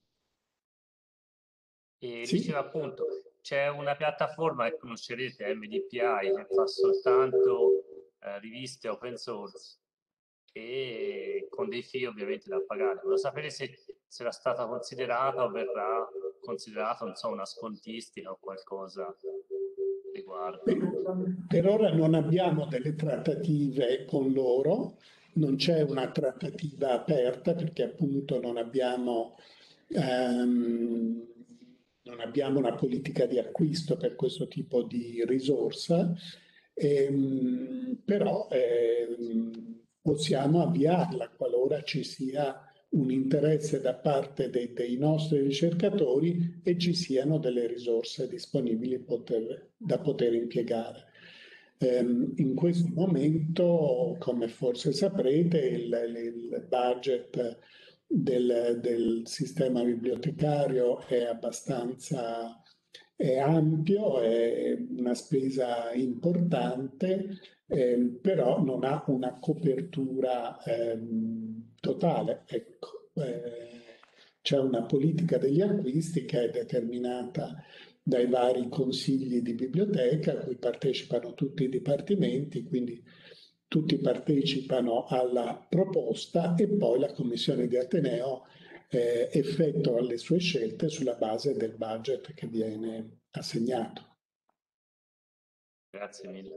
E sì? diceva appunto, c'è una piattaforma che conoscerete, M D P I, che fa soltanto eh, riviste open source e con dei fee ovviamente da pagare. Volevo sapere se, se era stata considerata o verrà considerata, non so, una scontistica o qualcosa riguardo. Per, per ora non abbiamo delle trattative con loro, non c'è una trattativa aperta perché appunto non abbiamo, ehm, non abbiamo una politica di acquisto per questo tipo di risorsa. ehm, però ehm, possiamo avviarla qualora ci sia un interesse da parte dei, dei nostri ricercatori e ci siano delle risorse disponibili poter, da poter impiegare. Ehm, in questo momento, come forse saprete, il, il budget del, del sistema bibliotecario è abbastanza è ampio, è una spesa importante, eh, però non ha una copertura ehm, totale. Ecco, eh, c'è una politica degli acquisti che è determinata dai vari consigli di biblioteca a cui partecipano tutti i dipartimenti, quindi tutti partecipano alla proposta e poi la commissione di Ateneo eh, effettua le sue scelte sulla base del budget che viene assegnato. Grazie mille.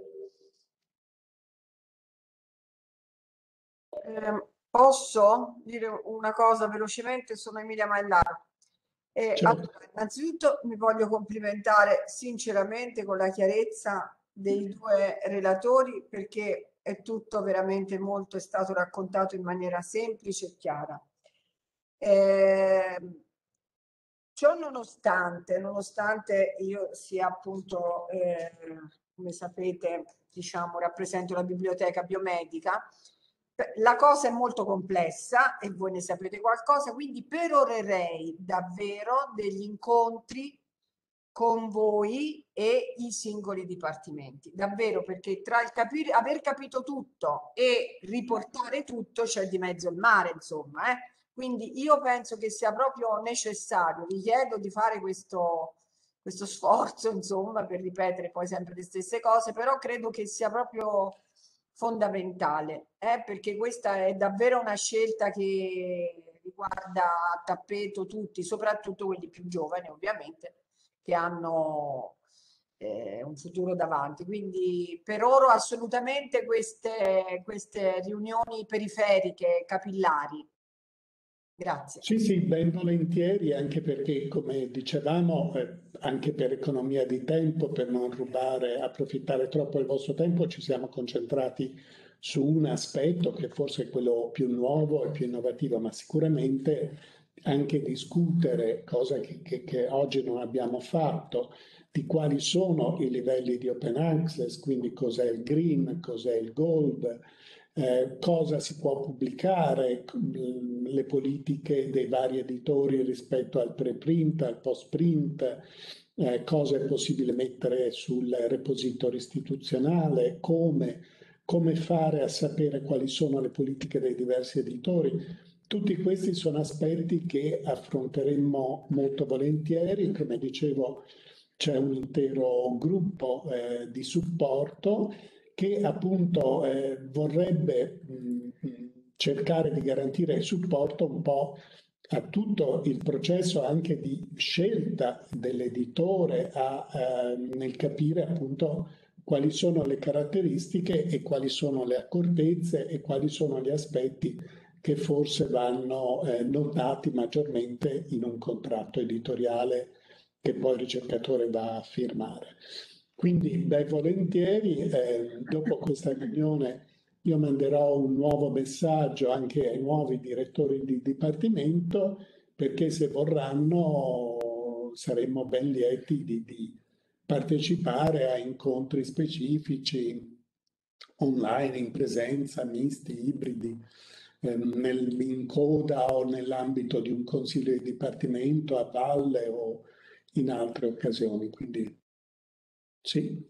Eh, posso dire una cosa velocemente? Sono Emilia Maillaro. Eh, Certo. allora, innanzitutto mi voglio complimentare sinceramente con la chiarezza dei due relatori, perché è tutto veramente molto, è stato raccontato in maniera semplice e chiara. Eh, ciò nonostante, nonostante io sia appunto, eh, come sapete, diciamo, rappresento la biblioteca biomedica, la cosa è molto complessa e voi ne sapete qualcosa, quindi perorerei davvero degli incontri con voi e i singoli dipartimenti, davvero, perché tra il capire, aver capito tutto e riportare tutto c'è di mezzo il mare, insomma, eh? Quindi io penso che sia proprio necessario, vi chiedo di fare questo, questo sforzo, insomma, per ripetere poi sempre le stesse cose, però credo che sia proprio fondamentale, eh? Perché questa è davvero una scelta che riguarda a tappeto tutti, soprattutto quelli più giovani, ovviamente, che hanno eh, un futuro davanti. Quindi per ora assolutamente queste, queste riunioni periferiche, capillari. Grazie. Sì, sì, ben volentieri, anche perché, come dicevamo, eh, anche per economia di tempo, per non rubare, approfittare troppo il vostro tempo, ci siamo concentrati su un aspetto che forse è quello più nuovo e più innovativo, ma sicuramente anche discutere, cosa che, che, che oggi non abbiamo fatto, di quali sono i livelli di open access, quindi cos'è il green, cos'è il gold, eh, cosa si può pubblicare, le politiche dei vari editori rispetto al preprint, al postprint, eh, cosa è possibile mettere sul repository istituzionale, come, come fare a sapere quali sono le politiche dei diversi editori. Tutti questi sono aspetti che affronteremmo molto volentieri. Come dicevo, c'è un intero gruppo eh, di supporto che appunto eh, vorrebbe mh, cercare di garantire supporto un po' a tutto il processo anche di scelta dell'editore a, eh, nel capire appunto quali sono le caratteristiche e quali sono le accortezze e quali sono gli aspetti che forse vanno eh, notati maggiormente in un contratto editoriale che poi il ricercatore va a firmare. Quindi, beh, volentieri, eh, dopo questa riunione io manderò un nuovo messaggio anche ai nuovi direttori di dipartimento, perché se vorranno saremmo ben lieti di, di partecipare a incontri specifici online, in presenza, misti, ibridi, eh, nel, in coda o nell'ambito di un consiglio di dipartimento a valle o in altre occasioni. Quindi sì.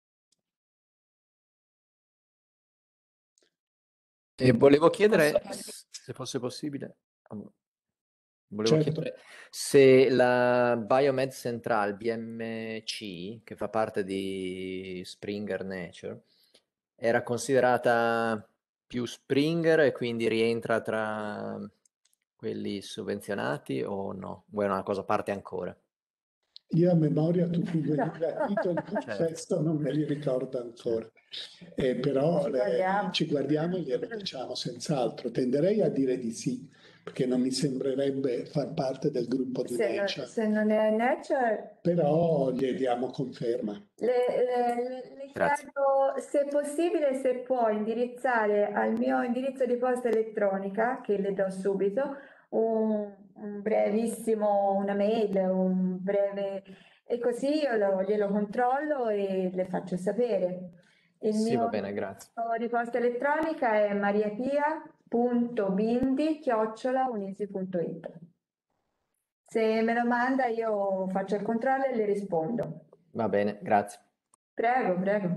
E volevo chiedere, se fosse possibile, volevo Certo. chiedere se la Biomed Central, B M C, che fa parte di Springer Nature, era considerata più Springer e quindi rientra tra quelli sovvenzionati o no? O è una cosa a parte ancora? Io a memoria tutti i titoli, Certo. confesso, non me li ricordo ancora. Eh, però Ci le- guardiamo. ci guardiamo e glielo diciamo senz'altro. Tenderei a dire di sì, perché non mi sembrerebbe far parte del gruppo di Se non, Nature. se non è Nature, Però gli diamo conferma. le, le- le Grazie. chiedo se è possibile, se può indirizzare al mio indirizzo di posta elettronica, che le do subito, un, un brevissimo, una mail, un breve, e così io lo- glielo controllo e le faccio sapere. Il Sì, va mio bene, grazie. indirizzo di posta elettronica è mariapia punto bindi chiocciola unisi punto it. Se me lo manda io faccio il controllo e le rispondo. Va bene, grazie. Prego, prego.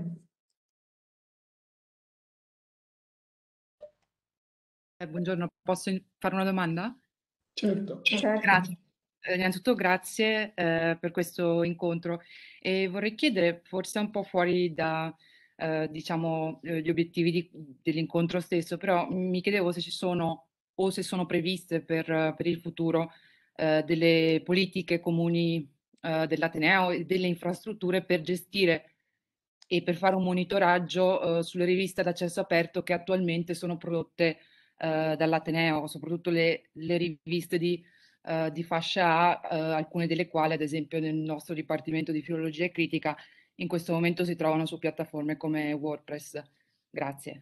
Eh, buongiorno, posso in- fare una domanda? Certo. Certo. Grazie. Eh, innanzitutto grazie eh, per questo incontro e vorrei chiedere, forse un po' fuori da eh, diciamo, eh, gli obiettivi di- dell'incontro stesso, però mi chiedevo se ci sono o se sono previste per, eh, per il futuro eh, delle politiche comuni eh, dell'Ateneo e delle infrastrutture per gestire e per fare un monitoraggio eh, sulle riviste ad accesso aperto che attualmente sono prodotte eh, dall'Ateneo, soprattutto le, le riviste di, eh, di fascia A, eh, alcune delle quali, ad esempio, nel nostro Dipartimento di Filologia e Critica, in questo momento si trovano su piattaforme come WordPress. Grazie.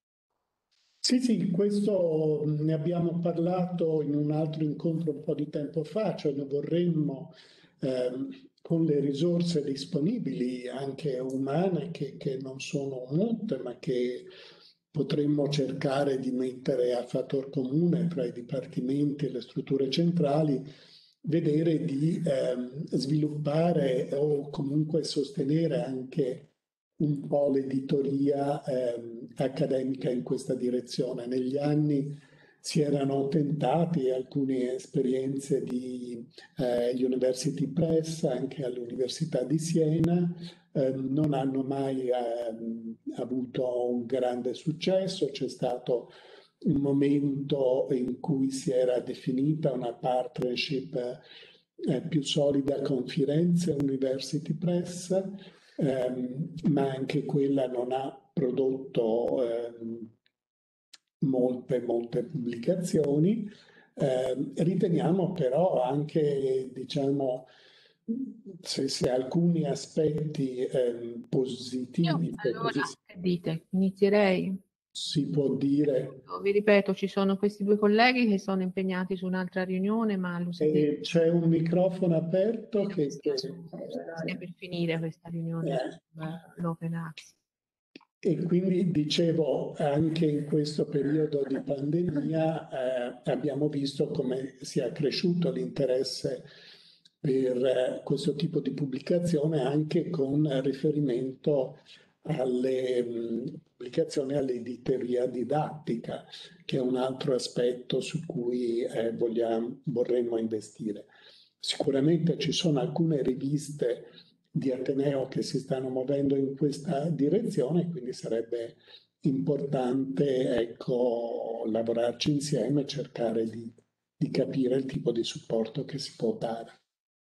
Sì, sì, questo ne abbiamo parlato in un altro incontro un po' di tempo fa, cioè noi vorremmo ehm, con le risorse disponibili, anche umane, che, che non sono molte, ma che potremmo cercare di mettere a fattor comune tra i dipartimenti e le strutture centrali, vedere di ehm, sviluppare o comunque sostenere anche un po' l'editoria ehm, accademica in questa direzione. Negli anni si erano tentati alcune esperienze di eh, University Press anche all'Università di Siena, ehm, non hanno mai ehm, avuto un grande successo, c'è stato un momento in cui si era definita una partnership eh, più solida con Firenze University Press, ehm, ma anche quella non ha prodotto ehm, molte, molte pubblicazioni. Eh, riteniamo però anche, diciamo, se, se alcuni aspetti ehm, positivi, Io se allora, così che dite? Inizierei. si può dire. Vi ripeto, ci sono questi due colleghi che sono impegnati su un'altra riunione, ma lo sapete, E c'è un microfono aperto credo che che, sia, che su- stia per finire questa riunione eh, sull'Open Access. E quindi dicevo, anche in questo periodo di pandemia eh, abbiamo visto come sia cresciuto l'interesse per eh, questo tipo di pubblicazione anche con riferimento alle mh, pubblicazioni all'editoria didattica, che è un altro aspetto su cui eh, vogliamo, vorremmo investire. Sicuramente ci sono alcune riviste di Ateneo che si stanno muovendo in questa direzione, quindi sarebbe importante, ecco, lavorarci insieme e cercare di, di capire il tipo di supporto che si può dare.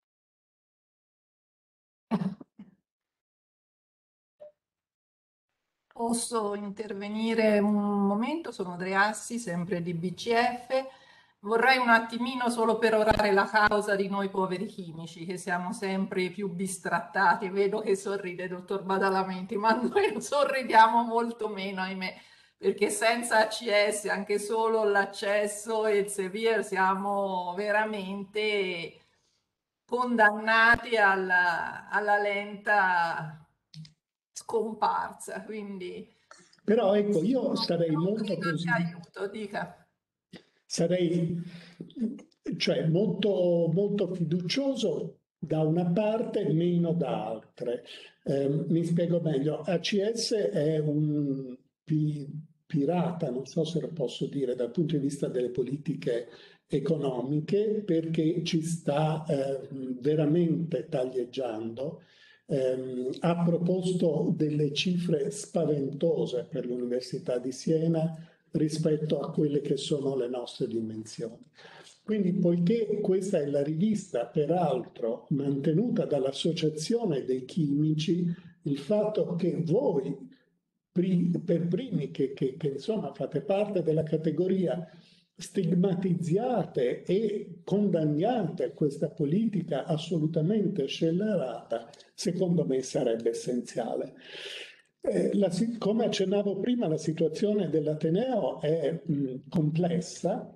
Posso intervenire un momento? Sono Dreassi, sempre di B C F. Vorrei un attimino solo perorare la causa di noi poveri chimici, che siamo sempre più bistrattati. Vedo che sorride, dottor Badalamenti, ma noi sorridiamo molto meno, ahimè, perché senza A C S, anche solo l'accesso e il Sevier, siamo veramente condannati alla, alla lenta scomparsa. Quindi Però ecco, io sarei non molto credo sia positivo. aiuto, dica. Sarei cioè molto, molto fiducioso da una parte, meno da altre. Eh, mi spiego meglio. A C S è un pi- pirata, non so se lo posso dire, dal punto di vista delle politiche economiche, perché ci sta eh, veramente taglieggiando. Eh, ha proposto delle cifre spaventose per l'Università di Siena rispetto a quelle che sono le nostre dimensioni. Quindi, poiché questa è la rivista, peraltro mantenuta dall'Associazione dei Chimici, il fatto che voi, per primi che, che, che insomma fate parte della categoria, stigmatizzate e condanniate questa politica assolutamente scellerata, secondo me sarebbe essenziale. Eh, la, come accennavo prima, la situazione dell'Ateneo è mh, complessa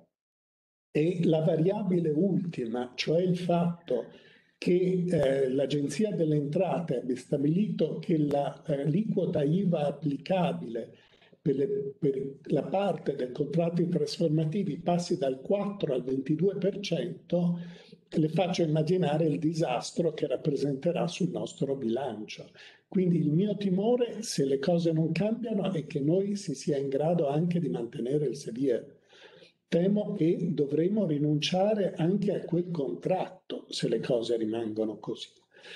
e la variabile ultima, cioè il fatto che eh, l'Agenzia delle Entrate abbia stabilito che l'aliquota eh, I V A applicabile per, le, per la parte dei contratti trasformativi passi dal quattro al ventidue per cento, le faccio immaginare il disastro che rappresenterà sul nostro bilancio. Quindi il mio timore, se le cose non cambiano, è che noi si sia in grado anche di mantenere il sedile. Temo che dovremo rinunciare anche a quel contratto se le cose rimangono così.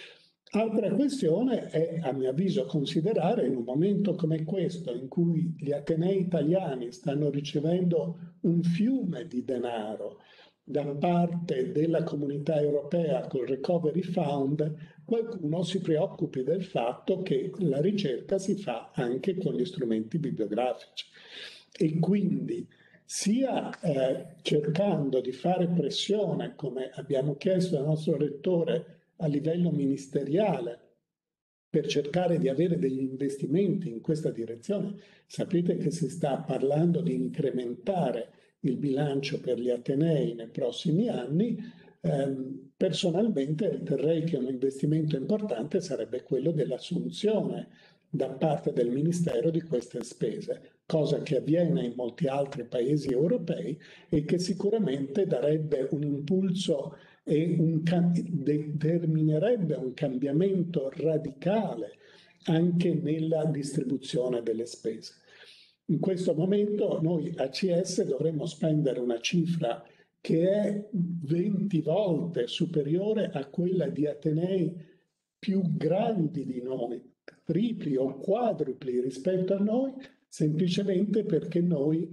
Altra questione è, a mio avviso, considerare in un momento come questo, in cui gli atenei italiani stanno ricevendo un fiume di denaro da parte della comunità europea col Recovery Fund, qualcuno si preoccupi del fatto che la ricerca si fa anche con gli strumenti bibliografici. E quindi sia eh, cercando di fare pressione, come abbiamo chiesto al nostro rettore a livello ministeriale, per cercare di avere degli investimenti in questa direzione. Sapete che si sta parlando di incrementare il bilancio per gli atenei nei prossimi anni. Eh, personalmente riterrei che un investimento importante sarebbe quello dell'assunzione da parte del Ministero di queste spese, cosa che avviene in molti altri paesi europei e che sicuramente darebbe un impulso e un determinerebbe un cambiamento radicale anche nella distribuzione delle spese. In questo momento noi A C S dovremmo spendere una cifra che è venti volte superiore a quella di atenei più grandi di noi, tripli o quadrupli rispetto a noi, semplicemente perché noi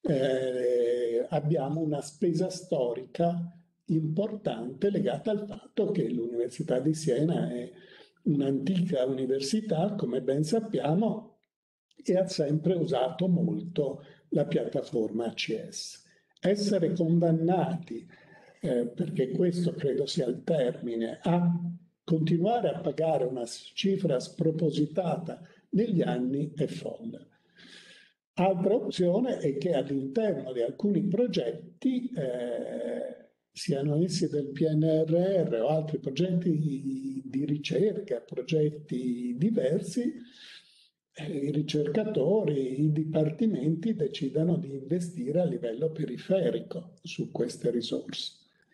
eh, abbiamo una spesa storica importante legata al fatto che l'Università di Siena è un'antica università, come ben sappiamo, e ha sempre usato molto la piattaforma A C S. Essere condannati, eh, perché questo credo sia il termine, a continuare a pagare una cifra spropositata negli anni è folle. Altra opzione è che all'interno di alcuni progetti, eh, siano essi del P N R R o altri progetti di, di ricerca, progetti diversi, eh, i ricercatori, i dipartimenti decidano di investire a livello periferico su queste risorse.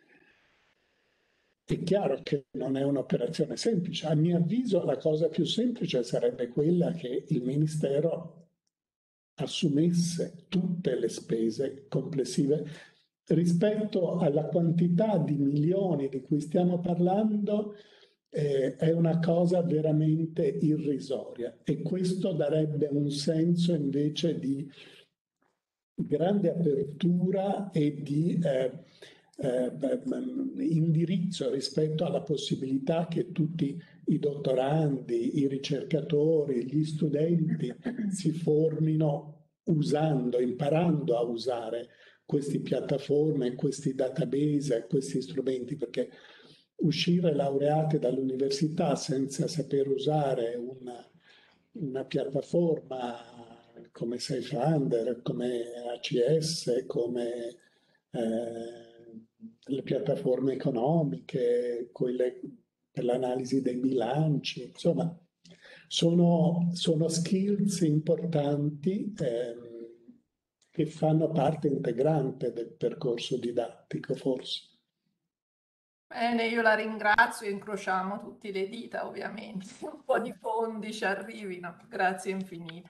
È chiaro che non è un'operazione semplice. A mio avviso la cosa più semplice sarebbe quella che il Ministero assumesse tutte le spese complessive rispetto alla quantità di milioni di cui stiamo parlando. Eh, è una cosa veramente irrisoria e questo darebbe un senso invece di grande apertura e di eh, eh, indirizzo rispetto alla possibilità che tutti i dottorandi, i ricercatori, gli studenti si formino usando, imparando a usare queste piattaforme, questi database, questi strumenti, perché uscire laureati dall'università senza saper usare una, una piattaforma come SafeUnder, come A C S, come eh, le piattaforme economiche, quelle per l'analisi dei bilanci, insomma, sono, sono skills importanti ehm, che fanno parte integrante del percorso didattico, forse. Bene, io la ringrazio e incrociamo tutte le dita, ovviamente. Un po' di fondi ci arrivino. Grazie infinite.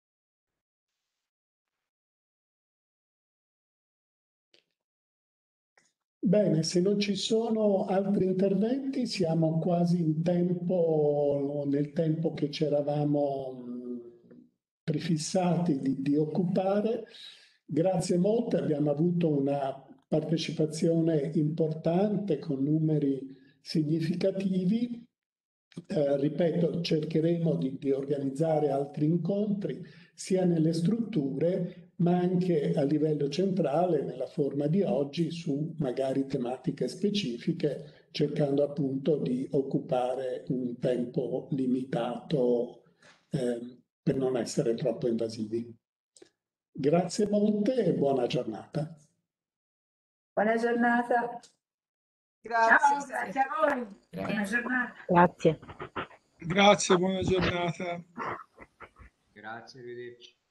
Bene, se non ci sono altri interventi, siamo quasi in tempo, nel tempo che ci eravamo prefissati di, di occupare. Grazie molte, abbiamo avuto una partecipazione importante con numeri significativi Eh, ripeto, cercheremo di, di organizzare altri incontri sia nelle strutture ma anche a livello centrale nella forma di oggi su magari tematiche specifiche, cercando appunto di occupare un tempo limitato eh, per non essere troppo invasivi. Grazie molte e buona giornata. Buona giornata. Grazie. Ciao, grazie a voi. Buona giornata. Grazie. Grazie, buona giornata. Grazie, arrivederci.